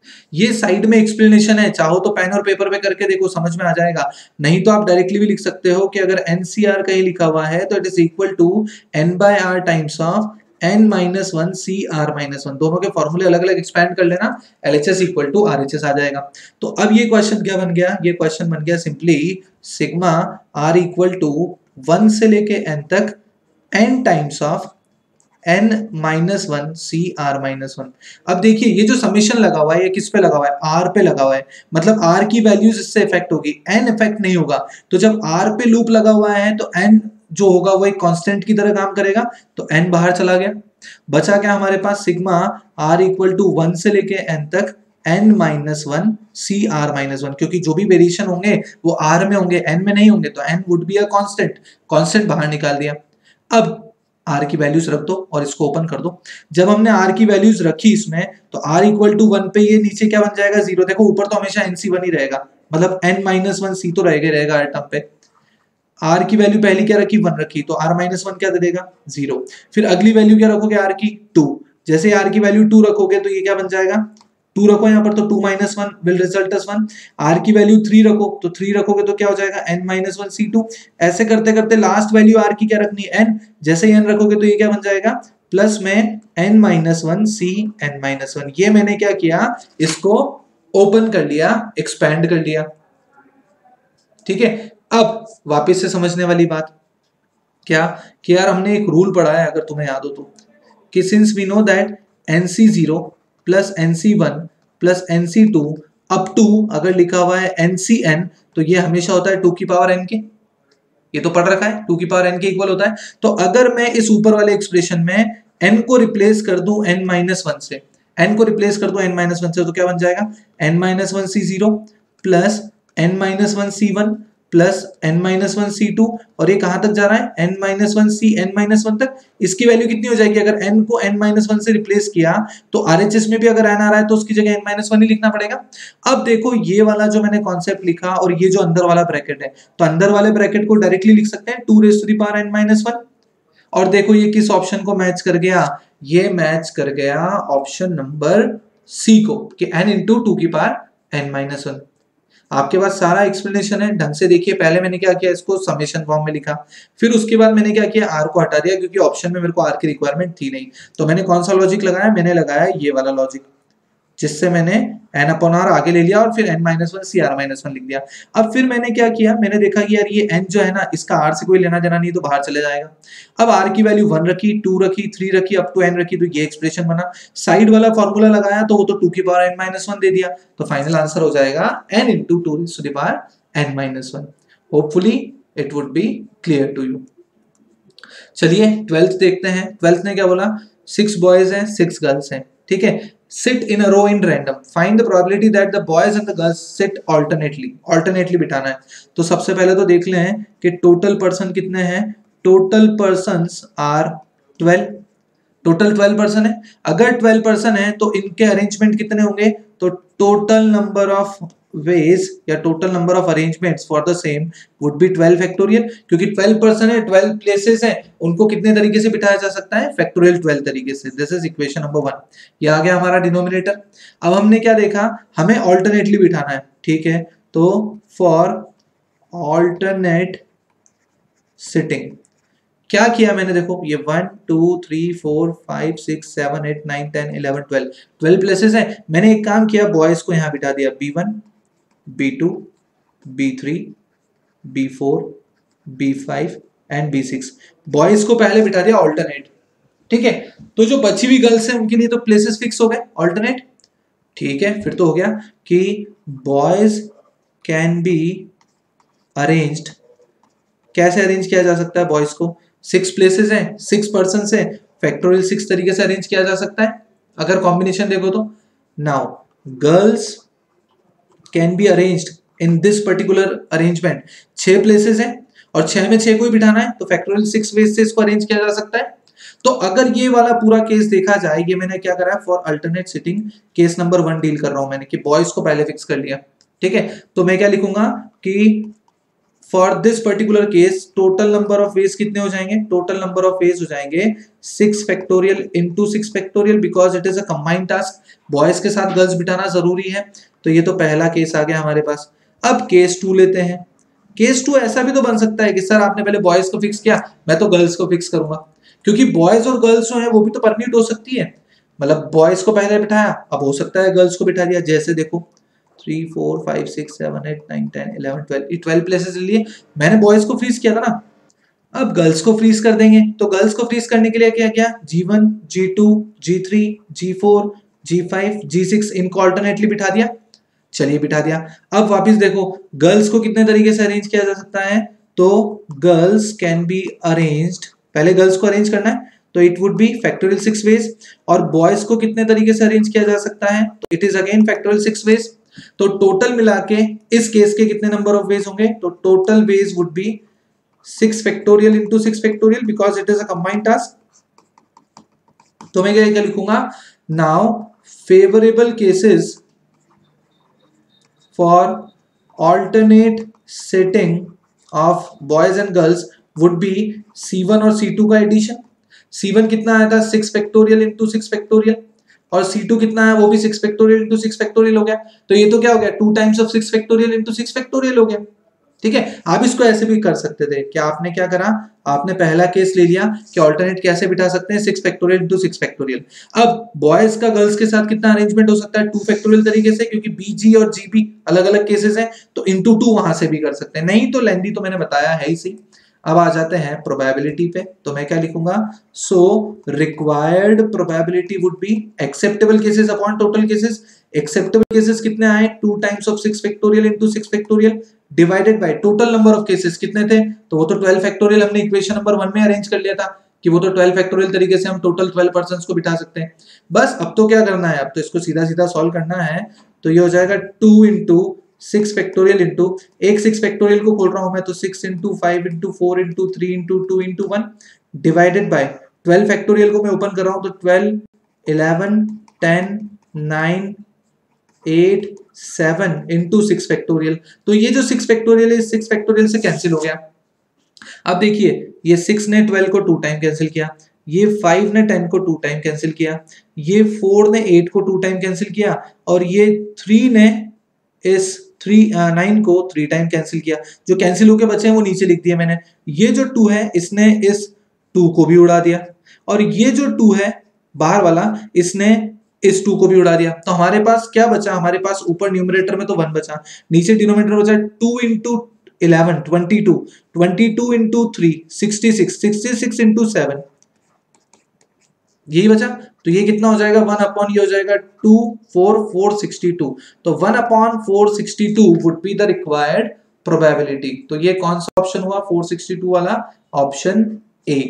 ये साइड में एक्सप्लेनेशन है, चाहो तो पेन और पेपर पे करके देखो समझ में आ जाएगा, नहीं तो आप डायरेक्टली भी लिख सकते हो कि अगर NCR कहीं लिखा हुआ है तो it is equal to n by R times of n minus one C R minus one, दोनों के फॉर्मूले अलग अलग एक्सपैंड कर लेना, LHS इक्वल टू RHS आ जाएगा। तो अब ये क्वेश्चन क्या बन गया, ये क्वेश्चन बन गया simply sigma r equal to 1 से लेके n तक n times of n minus one C R minus one. अब देखिए ये जो समेशन लगा हुआ है ये किस पे लगा हुआ है, r पे लगा हुआ है, मतलब r की वैल्यूज इससे इफेक्ट होगी, n इफेक्ट नहीं होगा। तो जब r पे लूप लगा हुआ है तो n जो होगा वो एक कांस्टेंट की तरह काम करेगा, तो n बाहर चला गया, बचा क्या हमारे पास सिग्मा r इक्वल टू 1 से लेके n तक n minus one C R minus one, क्योंकि जो भी वेरिएशन होंगे वो r में होंगे n में नहीं होंगे, तो n would be a constant, constant बाहर निकाल दिया। अब r की वैल्यूज रख दो और इसको ओपन कर दो। जब हमने r की वैल्यूज रखी इसमें तो r इक्वल टू 1 पे ये नीचे क्या बन जाएगा 0, देखो ऊपर तो हमेशा nc1 ही रहेगा, मतलब n माइनस वन सी तो रहेगा हर टर्म पे। r की वैल्यू पहली क्या रखी 1 रखी, तो r माइनस वन क्या दे देगा 0। फिर अगली वैल्यू क्या रखोगे r की 2, जैसे r की वैल्यू 2 रखोगे तो ये क्या बन जाएगा 2 रखो यहाँ पर तो 2 minus one will result as 1। r की वैल्यू 3 रखो तो 3 रखोगे तो क्या हो जाएगा n माइनस वन c2। ऐसे करते करते लास्ट वैल्यू r की क्या रखनी है n, जैसे ही n रखोगे तो ये क्या बन जाएगा प्लस में n minus one C n minus one. ये मैंने क्या किया इसको ओपन कर लिया, एक्सपैंड कर लिया, ठीक है। अब वापस से समझने वाली बात क्या कि यार हमने एक रूल पढ़ा है अगर तुम्हें याद हो तो, कि since we know that nc0 plus nc1 plus nc2 up to अगर लिखा हुआ है ncn तो ये हमेशा होता है 2 की पावर n के, ये तो पढ़ रखा है 2 की पावर n के इक्वल होता है। तो अगर मैं इस ऊपर वाले एक्सप्रेशन में n को रिप्लेस कर दूं n माइनस वन से, n को रिप्लेस कर दूं n माइनस वन से, तो क्या बन जाएगा n minus one c0 plus n minus one c1 plus n minus one c2, और ये कहां तक जा रहा है n minus one c n minus one तक। इसकी वैल्यू कितनी हो जाएगी, अगर n को n माइनस वन से रिप्लेस किया तो RHS में भी अगर n आ रहा है तो उसकी जगह n माइनस वन ही लिखना पड़ेगा। अब देखो ये वाला जो मैंने कॉन्सेप्ट लिखा और ये जो अंदर वाला ब्रैकेट है, तो अंदर वाले ब्रैकेट को डायरेक्टली लिख सकते हैं 2 raise to the power n minus one. और देखो ये किस ऑप्शन को मैच कर गया, ये मैच कर गया ऑप्शन नंबर सी को, कि n इंटू 2 की पावर n माइनस वन। आपके पास सारा एक्सप्लेनेशन है, ढंग से देखिए। पहले मैंने क्या किया इसको समेशन फॉर्म में लिखा, फिर उसके बाद मैंने क्या किया r को हटा दिया क्योंकि ऑप्शन में मेरे को r की रिक्वायरमेंट थी नहीं। तो मैंने कौन सा लॉजिक लगाया, मैंने लगाया ये वाला लॉजिक, जिससे मैंने n अपॉन r आगे ले लिया और फिर n minus one C R minus one लिख दिया। अब फिर मैंने क्या किया, मैंने देखा कि यार ये n जो है ना इसका r से कोई लेना देना नहीं, तो बाहर चले जाएगा। अब r की वैल्यू 1 रखी, 2 रखी, 3 रखी, अप टू n रखी, तो ये एक्सप्रेशन बना। साइड वाला फॉर्मूला लगाया तो वो तो 2 की पावर n माइनस वन दे दिया, तो फाइनल आंसर हो जाएगा n into 2 to the power n minus one. Hopefully it would be clear to you. चलिए 12th देखते हैं। 12th ने क्या बोला, 6 बॉयज हैं 6 गर्ल्स हैं, ठीक है। sit in a row in random, find the probability that the boys and the girls sit alternately बिठाना है। तो सबसे पहले तो देख लें कि टोटल पर्सन कितने हैं, total persons are 12, total 12 person है। अगर 12 पर्सन है तो इनके अरेंजमेंट कितने होंगे, तो टोटल नंबर ऑफ वेज या total number of arrangements for the same would be 12 factorial, क्योंकि 12 पर्सन है 12 प्लेसेस हैं, उनको कितने तरीके से बिठाया जा सकता है, फैक्टोरियल 12 तरीके से। This is equation number 1। ये आ गया हमारा डिनोमिनेटर। अब हमने क्या देखा, हमें ऑल्टरनेटली बिठाना है, ठीक है। तो फॉर ऑल्टरनेट सिटिंग क्या किया मैंने, देखो ये 1 2 3 4 5 6 7 8 9 10 11 12 प्लेसेस है। मैंने एक काम किया, बॉयज को यहाँ बिठा दिया B1 B2 B3 B4 B5 and B6। Boys को पहले बिठा दिया ऑल्टरनेट, ठीक है। तो जो बची हुई गर्ल्स हैं उनके लिए तो प्लेसेस फिक्स हो गए ऑल्टरनेट, ठीक है। फिर तो हो गया कि बॉयज कैन बी अरेंज्ड, कैसे अरेंज किया जा सकता है बॉयज को, 6 प्लेसेस हैं 6 पर्सन है, फैक्टोरियल 6 तरीके से अरेंज किया जा सकता है अगर कॉम्बिनेशन देखो तो। Now girls can be arranged in this particular arrangement, 6 places हैं और 6 में 6 को ही बिठाना है, तो फैक्टोरियल 6 वेज से इसको अरेंज किया जा सकता है। तो अगर ये वाला पूरा केस देखा जाए, ये मैंने क्या करा है, for alternate sitting case number 1 deal कर रहा हूं मैंने, कि बॉयज को पहले फिक्स कर लिया, ठीक है। तो मैं क्या लिखूंगा कि for this particular case total number of ways कितने हो जाएंगे, टोटल नंबर ऑफ वेज हो जाएंगे 6 factorial into 6 factorial, because it is a combined task, boys के साथ गर्ल्स बिठाना जरूरी है। तो ये तो पहला केस आ गया हमारे पास। अब केस 2 लेते हैं। केस 2 ऐसा भी तो बन सकता है कि सर आपने पहले बॉयज को फिक्स किया, मैं तो गर्ल्स को फिक्स करूंगा। क्योंकि बॉयज और गर्ल्स जो है वो भी तो परम्यूट हो सकती है, मतलब बॉयज को पहले बिठाया, अब हो सकता है गर्ल्स को बिठा दिया, जैसे देखो 3 4 5 6 7 8 9 10 11 12 12 प्लेसेस लिए, मैंने बॉयज को फ्रीज किया था ना, अब गर्ल्स को फ्रीज कर देंगे। तो गर्ल्स को फ्रीज करने के लिए क्या किया, G1 G2 G3 G4 G5 G6 इनको ऑल्टरनेटली बिठा दिया, चलिए बिठा दिया। अब वापस देखो गर्ल्स को कितने तरीके से अरेंज किया जा सकता है, तो गर्ल्स कैन बी अरेंज्ड, पहले गर्ल्स को अरेंज करना है तो it would be factorial 6 ways, और बॉयज को कितने तरीके से अरेंज किया जा सकता है, तो it is again factorial 6 ways. तो टोटल मिला के इस केस के कितने नंबर ऑफ वेज होंगे, तो total ways would be 6 factorial into 6 factorial because it is a combined task. तो मैं क्या लिखूंगा, now favourable cases for alternate setting of boys and girls would be C1 और C2 का एडिशन। C1 कितना आया था 6 फैक्टोरियल इंटू 6 फैक्टोरियल, और C2 कितना है वो भी 6 फैक्टोरियल इंटू 6 फैक्टोरियल हो गया। तो ये तो क्या हो गया 2 times of 6 factorial into 6 factorial हो गया। ठीक है, आप इसको ऐसे भी कर सकते थे कि आपने क्या करा, आपने पहला केस ले लिया कि ऑल्टरनेट कैसे बिठा सकते हैं 6 फैक्टोरियल इंटू 6 फैक्टोरियल। अब बॉयज का गर्ल्स के साथ कितना अरेंजमेंट हो सकता है 2 फैक्टोरियल तरीके से, क्योंकि BG और GB अलग अलग केसेस हैं, तो इंटू 2 वहां से भी कर सकते हैं, नहीं तो लेंदी तो मैंने बताया है ही सी। अब आ जाते हैं प्रोबेबिलिटी पे, तो मैं क्या लिखूंगा, so required probability would be acceptable cases upon total cases. Acceptable cases कितने आए 2 times of 6 factorial into 6 factorial divided by total number of cases कितने थे, तो वो तो 12 फैक्टोरियल हमने इक्वेशन नंबर 1 में अरेंज कर लिया था कि वो तो 12 फैक्टोरियल तरीके से हम टोटल 12 पर्संस को बिठा सकते हैं। बस अब तो क्या करना है, अब तो इसको सीधा सीधा सॉल्व करना है, तो ये हो जाएगा 2 इंटू 6 फैक्टोरियल इंटू एक 6 फैक्टोरियल को खोल रहा हूं मैं, तो 6 into 5 into 4 into 3 into 2 into 1 divided by 12 factorial को मैं ओपन कर रहा हूं, तो 12 11 10 9 8 7 इंटू 6 फैक्टोरियल। तो ये जो 6 फैक्टोरियल है 6 फैक्टोरियल से कैंसिल हो गया। अब देखिए ये 6 ने 12 को 2 टाइम कैंसिल किया, ये 5 ने 10 को 2 टाइम कैंसिल किया, ये 4 ने 8 को 2 टाइम कैंसिल किया, और ये 3 ने इस 9 को 3 टाइम कैंसिल किया। जो कैंसिल होके बचे हैं वो नीचे लिख दिया मैंने। ये जो 2 है इसने इस 2 को भी उड़ा दिया, और ये जो 2 है बाहर वाला इसने इस 2 को भी उड़ा दिया। तो हमारे पास क्या बचा, हमारे पास ऊपर न्यूमरेटर में तो 1 बचा, नीचे डिनोमिनेटर बचा 2 इंटू 11 22 22 इंटू 3 66 66 इंटू 7, यही बचा। तो ये कितना हो जाएगा 1 अपॉन ये हो जाएगा 2 4 462। तो 1 upon 462 would be the required probability. तो ये कौन सा ऑप्शन हुआ 462 वाला, ऑप्शन ए।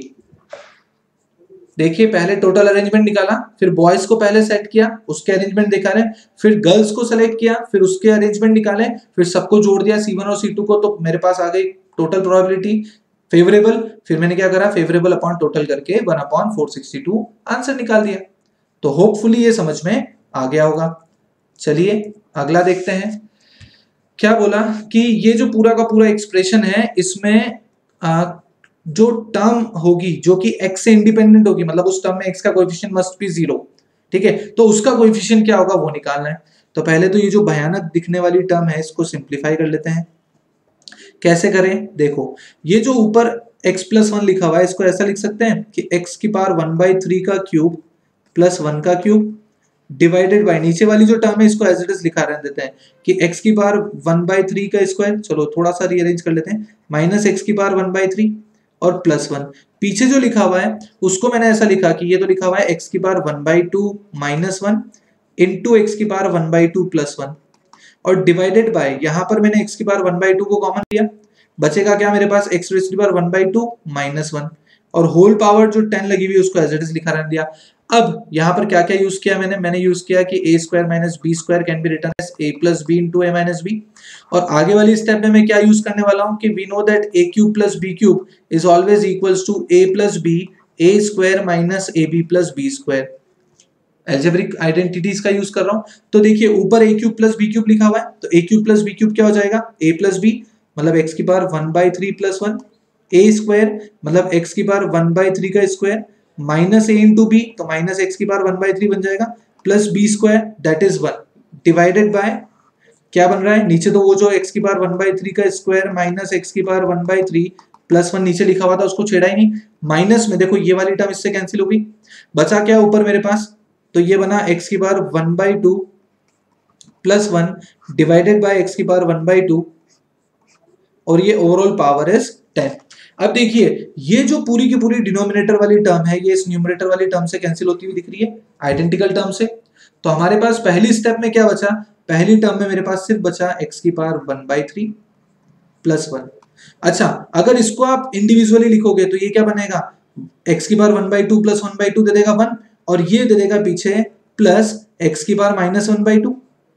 देखिए पहले टोटल अरेंजमेंट निकाला, फिर बॉयज को पहले सेट किया उसके अरेंजमेंट दिखा रहे, फिर गर्ल्स को सेलेक्ट किया फिर उसके अरेंजमेंट निकाले, फिर सबको जोड़ दिया C1 और C2 को, तो मेरे पास आ गई टोटल प्रोबेबिलिटी फेवरेबल। फिर मैंने क्या करा फेवरेबल अपॉन टोटल करके 1 अपॉन 462 आंसर निकाल दिया। तो होपफुली ये समझ में आ गया होगा। चलिए अगला देखते हैं। क्या बोला कि ये जो पूरा का पूरा एक्सप्रेशन है इसमें जो टर्म होगी जो कि x से इंडिपेंडेंट होगी, मतलब उस टर्म में x का कोएफिशिएंट मस्ट बी 0, ठीक है, तो उसका कोएफिशिएंट क्या होगा वो निकालना है। तो पहले तो ये जो भयानक दिखने वाली टर्म है इसको सिंप्लीफाई कर लेते हैं। कैसे करें, देखो ये जो ऊपर x प्लस 1 लिखा हुआ है इसको ऐसा लिख सकते हैं कि x की पावर 1/3 का क्यूब प्लस 1 का क्यूब डिवाइडेड बाय नीचे वाली जो टर्म है इसको एज इट इज लिखा रहने देते हैं कि x की पावर 1/3 का स्क्वायर, चलो थोड़ा सा रीअरेंज कर लेते हैं, माइनस x की पावर 1/3 और प्लस 1। पीछे जो लिखा हुआ है उसको मैंने ऐसा लिखा कि ये तो लिखा हुआ है x की पावर 1/2 माइनस 1 इंटू एक्स की पावर 1/2 प्लस 1 और डिवाइडेड बाय, यहां पर मैंने x की पावर 1/2 को कॉमन लिया, बचेगा क्या मेरे पास x raise to the power 1/2 minus 1 और होल पावर जो 10 लगी हुई है उसको एज इट इज लिखा रहने दिया। अब यहाँ पर क्या क्या यूज किया मैंने यूज किया कि a square minus B square can be written as a plus B into A minus B. और आगे वाली स्टेप में मैं क्या यूज करने वाला हूँ कि we know that a cube plus B cube is always equals to a plus B a square minus A B plus B square. Algebraic identities का यूज कर रहा हूँ। तो देखिए ऊपर a cube plus B cube लिखा हुआ है, तो a cube plus B cube क्या हो जाएगा a प्लस बी मतलब x की पावर 1/3 प्लस 1, a स्क्वायर मतलब x की पावर 1/3 का square minus a into B तो माइनस x की पावर 1/3 बन जाएगा plus B square that is 1 divided by क्या बन रहा है नीचे, तो वो जो x की पावर 1/3 का स्क्वायर माइनस x की पावर 1/3 +1 नीचे लिखा हुआ था उसको छेड़ा ही नहीं, माइनस में देखो ये वाली टर्म इससे कैंसिल हो गई, बचा क्या ऊपर मेरे पास, तो ये बना x की power 1/2 plus 1 divided by x की पावर 1/2 और ये ओवरऑल पावर इज 10। अब देखिए ये जो पूरी की पूरी डिनोमिनेटर वाली टर्म है ये इस न्यूमरेटर वाली टर्म से कैंसिल होती हुई दिख रही है, आइडेंटिकल टर्म से। तो हमारे पास पहली स्टेप में क्या बचा, पहली टर्म में मेरे पास सिर्फ बचा x की पावर 1/3 प्लस 1। अच्छा अगर इसको आप इंडिविजुअली लिखोगे तो ये क्या बनेगा, x की पावर 1/2 प्लस 1/2 दे देगा 1 और ये दे देगा पीछे प्लस x की पावर -1/2।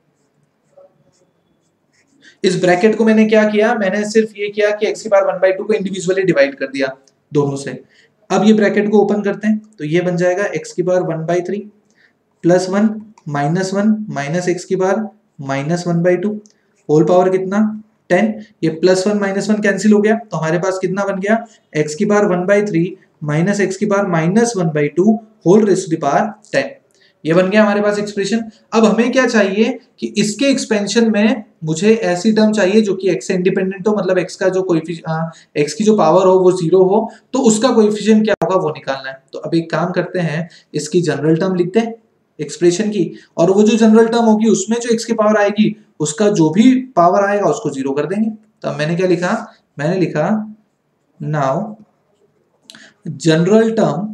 इस ब्रैकेट को मैंने क्या किया, मैंने सिर्फ ये किया कि x की पावर 1/2 को इंडिविजुअली डिवाइड कर दिया दोनों से। अब ये ब्रैकेट को ओपन करते हैं तो ये बन जाएगा x की पावर 1/3 प्लस 1 -1 माइनस x की पावर -1/2 होल पावर कितना 10। ये +1 -1 कैंसिल हो गया तो हमारे पास कितना बन गया, x की पावर 1/3 माइनस x की power -1/2 whole raise to the power 10। ये बन गया हमारे पास एक्सप्रेशन। अब हमें क्या चाहिए कि इसके एक्सपेंशन में मुझे ऐसी टर्म चाहिए जो कि x से इंडिपेंडेंट हो, मतलब x का जो x की जो पावर हो वो 0 हो, तो उसका कोएफिशिएंट क्या होगा वो निकालना है। तो अब एक काम करते हैं, इसकी जनरल टर्म लिखते हैं एक्सप्रेशन की, और वो जो जनरल टर्म होगी उसमें जो x की पावर आएगी उसका जो भी पावर आएगा उसको 0 कर देंगे। तो अब मैंने क्या लिखा, मैंने लिखा now general term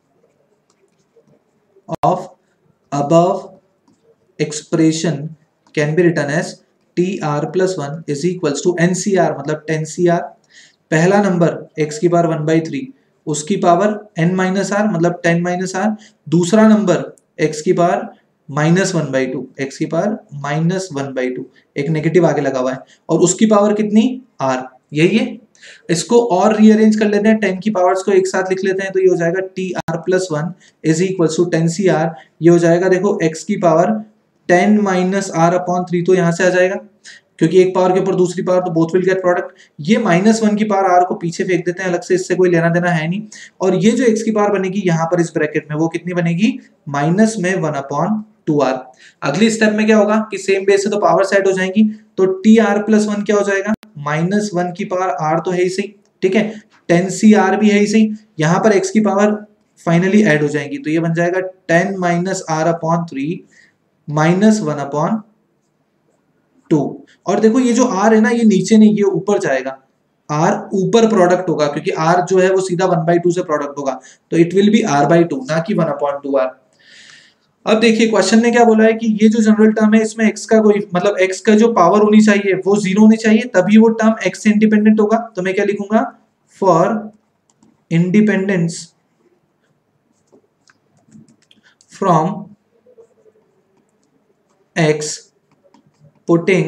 of above expression can be written as tr plus 1 is equals to ncr मतलब 10cr। पहला नंबर x की पावर 1/3 उसकी पावर n माइनस आर मतलब 10 माइनस आर, दूसरा नंबर x की पावर -1/2 x की पावर -1/2 एक नेगेटिव आगे लगा हुआ है और उसकी पावर कितनी r, यही है। इसको और रीअरेंज कर लेते हैं, 10 की पावर्स को एक साथ लिख लेते हैं तो ये हो जाएगा tr plus 1 is equals to 10cr। ये हो जाएगा देखो x की पावर 10 माइनस r/3 तो यहाँ से आ जाएगा क्योंकि एक पावर के ऊपर दूसरी पावर तो बोथ विल गेट प्रोडक्ट। ये -1 की पावर r को पीछे फेंक देते हैं अलग से, इससे कोई लेना देना है नहीं। और ये जो x की पावर बनेगी यहाँ पर इस ब्रैकेट में वो कितनी बनेगी, माइनस में 1/2r। अगली स्टेप में क्या होगा कि सेम बेस से तो पावर सेट हो जाएंगी, तो tr plus 1 क्या हो जाएगा, -1 की पावर r तो है ही सही, ठीक है, 10cr भी है ही सही, यहाँ पर x की पावर फाइनली ऐड हो जाएंगी तो ये बन जाएगा 10 माइनस r/3 माइनस 1/2। और देखो ये जो r है ना ये नीचे नहीं, ये ऊपर जाएगा, r ऊपर प्रोडक्ट होगा क्योंकि r जो है वो सीधा 1/2 से प्रोडक्ट होगा, तो इट विल बी r/2 ना कि 1/2r। अब देखिए क्वेश्चन ने क्या बोला है कि ये जो जनरल टर्म है इसमें x का कोई मतलब x का जो पावर होनी चाहिए वो 0 होनी चाहिए, तभी वो टर्म x से इंडिपेंडेंट होगा। तो मैं क्या लिखूंगा, for independence from x putting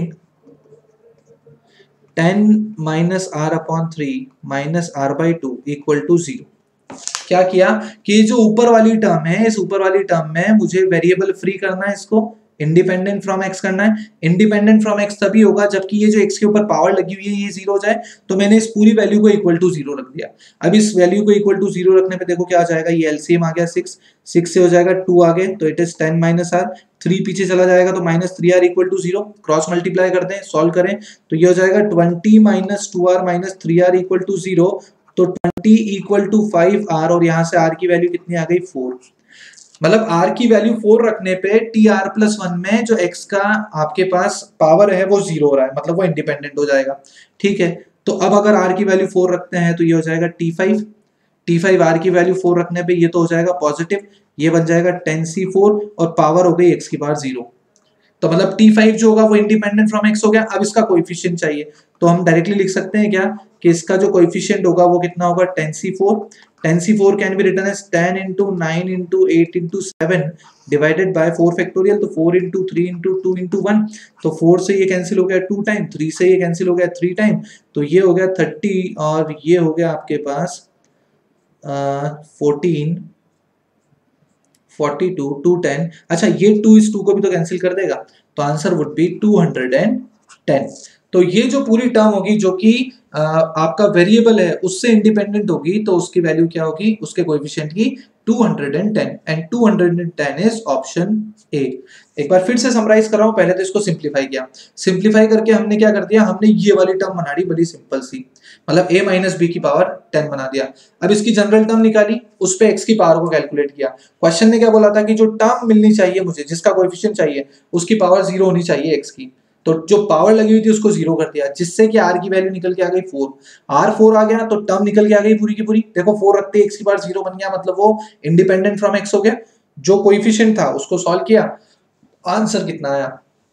10 minus r/3 minus r/2 equal to 0। क्या किया कि जो ऊपर वाली टर्म है इस ऊपर वाली टर्म में मुझे वेरिएबल फ्री करना है, इसको इंडिपेंडेंट फ्रॉम x करना है। इंडिपेंडेंट फ्रॉम x तभी होगा जबकि ये जो x के ऊपर पावर लगी हुई है ये 0 हो जाए, तो मैंने इस पूरी वैल्यू को इक्वल टू 0 रख दिया। अब इस वैल्यू को इक्वल टू 0 रखने पे देखो क्या आ जाएगा, ये एलसीएम आ गया 6 से हो जाएगा 2 आगे तो इट इज 10 माइनस r, 3 पीछे चला जाएगा तो -3r equal to 0। Cross multiply करते हैं, सॉल्व करें तो ये हो जाएगा 20 minus 2r minus 3r equal to 0, तो 20 इक्वल टू 5r और यहाँ से r की वैल्यू कितनी आ गई 4। मतलब r की वैल्यू 4 रखने पे tr plus 1 में जो x का आपके पास पावर है वो 0 हो रहा है, मतलब वो इंडिपेंडेंट हो जाएगा, ठीक है। तो अब अगर r की वैल्यू 4 रखते हैं तो ये हो जाएगा t5 r की वैल्यू 4 रखने पे ये तो हो जाएगा पॉजिटिव, ये बन जाएगा 10c4 और पावर हो गई x की पावर 0। तो मतलब t5 जो होगा वो इंडिपेंडेंट फ्रॉम x हो गया। अब इसका कोएफिशिएंट चाहिए तो हम डायरेक्टली लिख सकते हैं क्या कि इसका जो कोएफिशिएंट होगा वो कितना होगा 10c4 can be written as 10 into 9 into 8 into 7 divided by 4 factorial, तो 4 into 3 into 2 into 1, तो 4 से ये कैंसिल हो गया 2 टाइम, 3 से ये कैंसिल हो गया 3 टाइम, तो ये हो गया 30 और ये हो गया आपके पास 14 42 210। अच्छा ये 2 इस 2 को भी तो कैंसिल कर देगा, तो आंसर वुड बी 210। तो ये जो पूरी टर्म होगी जो कि आपका वेरिएबल है उससे इंडिपेंडेंट होगी, तो उसकी वैल्यू क्या होगी, उसके कोएफिशिएंट की 210, एंड 210 इज ऑप्शन ए। एक बार फिर से समराइज कर रहा हूं, पहले तो इसको सिंपलीफाई किया, सिंपलीफाई करके हमने क्या कर दिया, हमने ये वाली टर्म बना दी बड़ी सिंपल सी। मतलब a माइनस बी की पावर 10 बना दिया। अब इसकी जनरल टर्म निकाली, उस पे x की पावर को कैलकुलेट किया। क्वेश्चन ने क्या बोला था कि जो टर्म मिलनी चाहिए मुझे, जिसका कोएफिशिएंट चाहिए, उसकी पावर 0 होनी चाहिए x की, तो जो पावर लगी हुई थी उसको 0 कर दिया, जिससे कि r की वैल्यू निकल के आ गई 4। r 4 आ गया तो टर्म निकल के आ गई पूरी की पूरी। देखो 4 रखते x की पावर 0 बन गया, मतलब वो इंडिपेंडेंट फ्रॉम x हो गया। जो कोएफिशिएंट था उसको सॉल्व किया, आंसर कितना आया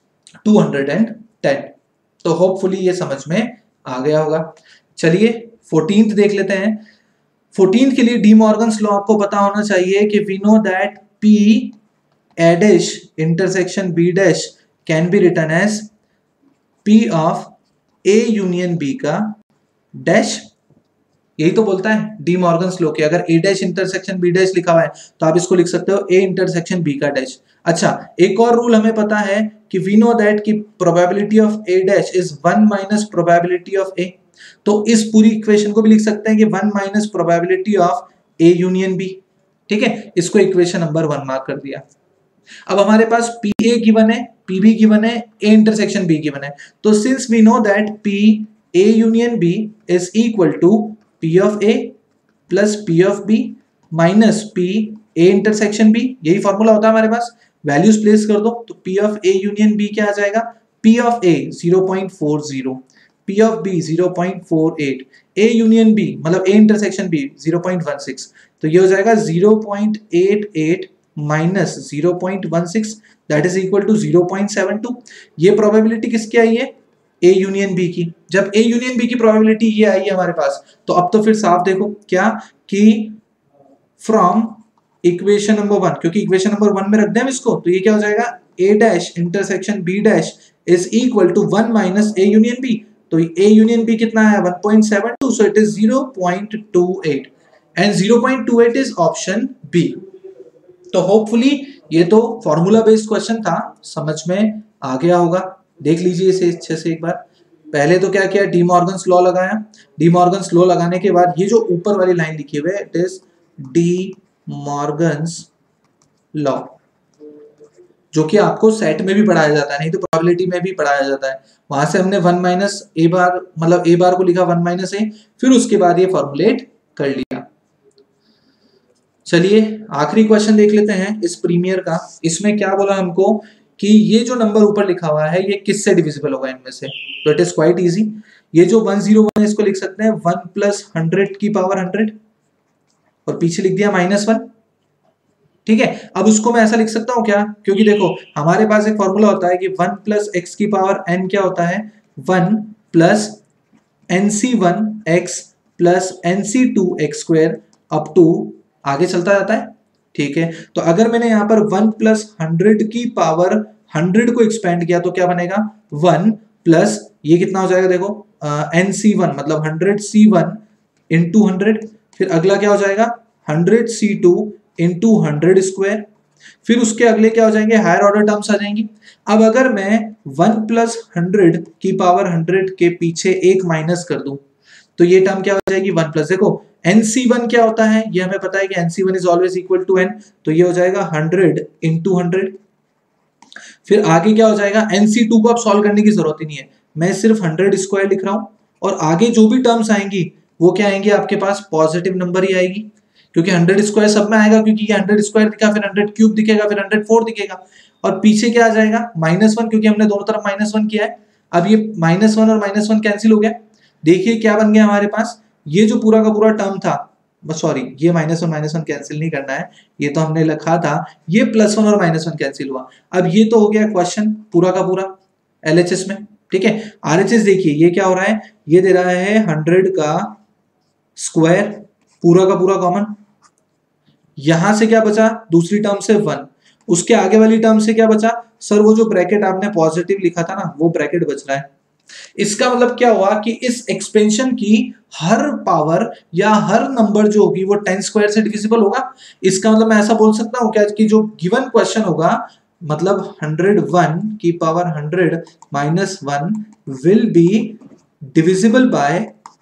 210। तो होपफुली ये समझ में आ गया होगा। चलिए 14th देख लेते हैं। 14th के लिए डी मॉर्गन्स लॉ आपको पता होना चाहिए कि we know that P A dash intersection B dash can be written as P of A union B का डैश। यही तो बोलता है डी मॉर्गन्स लॉ कि अगर A dash intersection B dash लिखा हुआ है तो आप इसको लिख सकते हो A इंटरसेक्शन B का डैश। अच्छा, एक और रूल हमें पता है कि वी नो दैट कि probability of A dash is 1 minus probability of A। तो इस पूरी इक्वेशन को भी लिख सकते हैं कि 1 minus probability of A union B। ठीक है, इसको इक्वेशन नंबर 1 मार्क कर दिया। अब हमारे पास PA गिवन है, PB गिवन है, A इंटरसेक्शन B गिवन है। तो since we know that PA union B is equal to P of A plus P of B minus P A intersection B, यही फॉर्मूला होता है हमारे पास। वैल्यूज प्लेस कर दो तो P of A union B क्या आ जाएगा, P of A 0.40, P of B 0.48, A union B मतलब A इंटरसेक्शन B 0.16, तो ये हो जाएगा 0.88 minus 0.16 that is equal to 0.72। ये प्रोबेबिलिटी किसकी आई है, A यूनियन B की। जब A यूनियन B की प्रोबेबिलिटी ये आई है हमारे पास, तो अब तो फिर साफ देखो क्या कि फ्रॉम इक्वेशन नंबर 1, क्योंकि इक्वेशन नंबर 1 में रख दें हम इसको, तो ये क्या हो जाएगा A dash intersection B dash is equal to 1 minus A union B। तो A यूनियन B कितना है 1.72, so it is 0.28 and 0.28 is option B. तो होपफुली ये तो फॉर्मूला बेस्ड क्वेश्चन था, समझ में आ गया होगा। देख लीजिए इसे अच्छे से एक बार। पहले तो क्या किया, डी मॉर्गन्स लॉ लगाया। डी मॉर्गन्स लॉ लगाने के बाद ये जो ऊपर वाली लाइन लिखी हुई है it is De Morgan's law, जो कि आपको सेट में भी पढ़ाया जाता है, नहीं तो प्रोबेबिलिटी में भी पढ़ाया जाता है। वहां से हमने 1 माइनस ए बार मतलब ए बार को लिखा 1 माइनस ए, फिर उसके बाद ये फॉर्मुलेट कर लिया। चलिए आखिरी क्वेश्चन देख लेते हैं इस प्रीमियर का। इसमें क्या बोला हमको कि ये जो नंबर ऊपर लिखा हुआ है ये किससे डिविजिबल होगा इनमें से, तो इट इज क्वाइट इजी। ये जो 101 है इसको लिख सकते हैं 1 प्लस 100 की पावर 100 और पीछे लिख दिया -1। ठीक है, अब उसको मैं ऐसा लिख सकता हूं क्या, क्योंकि देखो हमारे पास एक फॉर्मूला होता है कि 1 प्लस एक्स की पावर n क्या होता है 1 plus nc1x plus nc2x square up to आगे चलता जाता है। ठीक है, तो अगर मैंने यहाँ पर 1 प्लस 100 की पावर 100 को एक्सपेंड किया तो क्या बनेगा 1 प्लस ये कितना हो जाएगा देखो nc1 मतलब 100c1 इंटू 100, फिर अगला क्या हो जाएगा 100c2 इंटू 100 स्क्वायर, फिर उसके अगले क्या हो जाएंगे हायर ऑर्डर टर्म्स आ जाएंगी। अब अगर मैं 1 प्लस 100 की पावर 100 के पीछे एक माइनस कर दूं तो ये टर्म क्या हो जाएगी 1 प्लस, देखो nc1 क्या होता है ये हमें पता है कि nc1 is always equal to n, तो ये हो जाएगा 100 इंटू 100। फिर आगे क्या हो जाएगा nc2 को अब सॉल्व करने की जरूरत ही नहीं है, मैं सिर्फ 100 स्क्वायर लिख रहा हूं और आगे जो भी टर्म्स आएंगी वो क्या आएंगी आपके पास पॉजिटिव नंबर ही आएगी, क्योंकि 100 स्क्वायर सब में आएगा, क्योंकि ये 100 स्क्वायर दिखा फिर 100 क्यूब दिखेगा फिर 104 दिखेगा, और पीछे क्या आ जाएगा -1 क्योंकि हमने दोनों तरफ -1 किया है। अब ये -1 और -1 कैंसिल हो गया, देखिए क्या बन गया हमारे पास, ये जो पूरा का पूरा टर्म था, सॉरी ये -1 कैंसिल नहीं करना है, ये तो हमने लिखा था ये +1 और -1 कैंसिल हुआ। अब ये तो हो गया क्वेश्चन पूरा का पूरा LHS में। ठीक है, RHS देखिए ये क्या हो रहा है, ये दे रहा है 100 का स्क्वायर पूरा का पूरा कॉमन, यहां से क्या बचा दूसरी टर्म से 1, उसके आगे वाली टर्म से क्या बचा सर वो जो ब्रैकेट आपने पॉजिटिव लिखा था ना वो ब्रैकेट बच रहा है। इसका मतलब क्या हुआ कि इस एक्सपेंशन की हर पावर या हर नंबर जो होगी वो 10 स्क्वायर से डिविजिबल होगा। इसका मतलब मैं ऐसा बोल सकता हूं क्या कि जो गिवन क्वेश्चन होगा मतलब 101 की power 100 minus 1 will be divisible by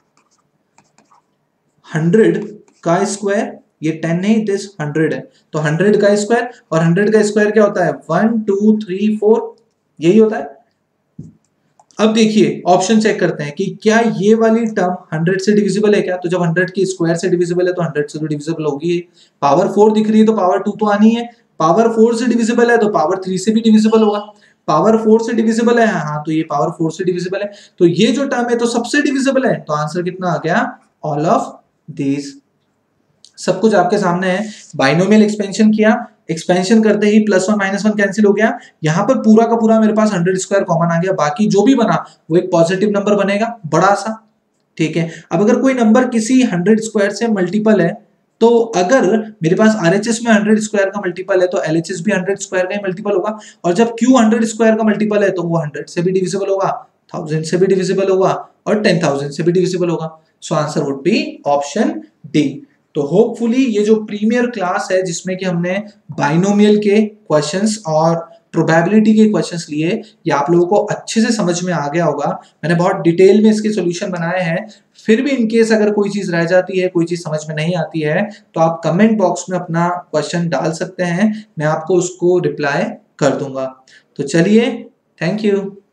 100 का स्क्वायर, ये 10 नहीं इट इज 100 है, तो 100 का स्क्वायर, और 100 का स्क्वायर क्या होता है 1 2 3 4 यही होता है। अब देखिए ऑप्शन चेक करते हैं कि क्या ये वाली टर्म 100 से डिविजिबल है क्या। तो जब 100 की स्क्वायर से डिविजिबल है तो 100 से तो डिविजिबल होगी। पावर 4 दिख रही है तो पावर 2 तो आनी है। पावर 4 से डिविजिबल है तो पावर 3 से भी डिविजिबल होगा। पावर 4 से डिविजिबल है, हाँ तो ये पावर 4 से डिविजिबल है, तो ये जो टर्म है तो सबसे डिविजिबल है। तो आंसर कितना आ गया, ऑल ऑफ दीज। सब कुछ आपके सामने है। बाइनोमियल एक्सपेंशन किया, एक्सपेंशन करते ही +1 -1 कैंसिल हो गया। यहां पर पूरा का पूरा मेरे पास 100 स्क्वायर कॉमन आ गया, बाकी जो भी बना वो एक पॉजिटिव नंबर बनेगा, बड़ा सा। ठीक है, अब अगर कोई नंबर किसी 100 स्क्वायर से मल्टीपल है, तो अगर मेरे पास RHS में 100 स्क्वायर का मल्टीपल है तो LHS भी 100 स्क्वायर का ही मल्टीपल होगा। और जब Q 100 स्क्वायर का मल्टीपल है तो वो 100 से भी डिविजिबल होगा, 1000 से भी डिविजिबल होगा और 10,000 से भी डिविजिबल होगा। So answer would be option D. तो होपफुली ये जो प्रीमियर क्लास है जिसमें कि हमने बाइनोमियल के क्वेश्चंस और प्रोबेबिलिटी के क्वेश्चंस लिए, ये आप लोगों को अच्छे से समझ में आ गया होगा। मैंने बहुत डिटेल में इसके सॉल्यूशन बनाए हैं। फिर भी इनकेस अगर कोई चीज रह जाती है, कोई चीज समझ में नहीं आती है, तो आप कमेंट बॉक्स में अपना क्वेश्चन डाल सकते हैं, मैं आपको उसको रिप्लाई कर दूंगा। तो चलिए, थैंक यू।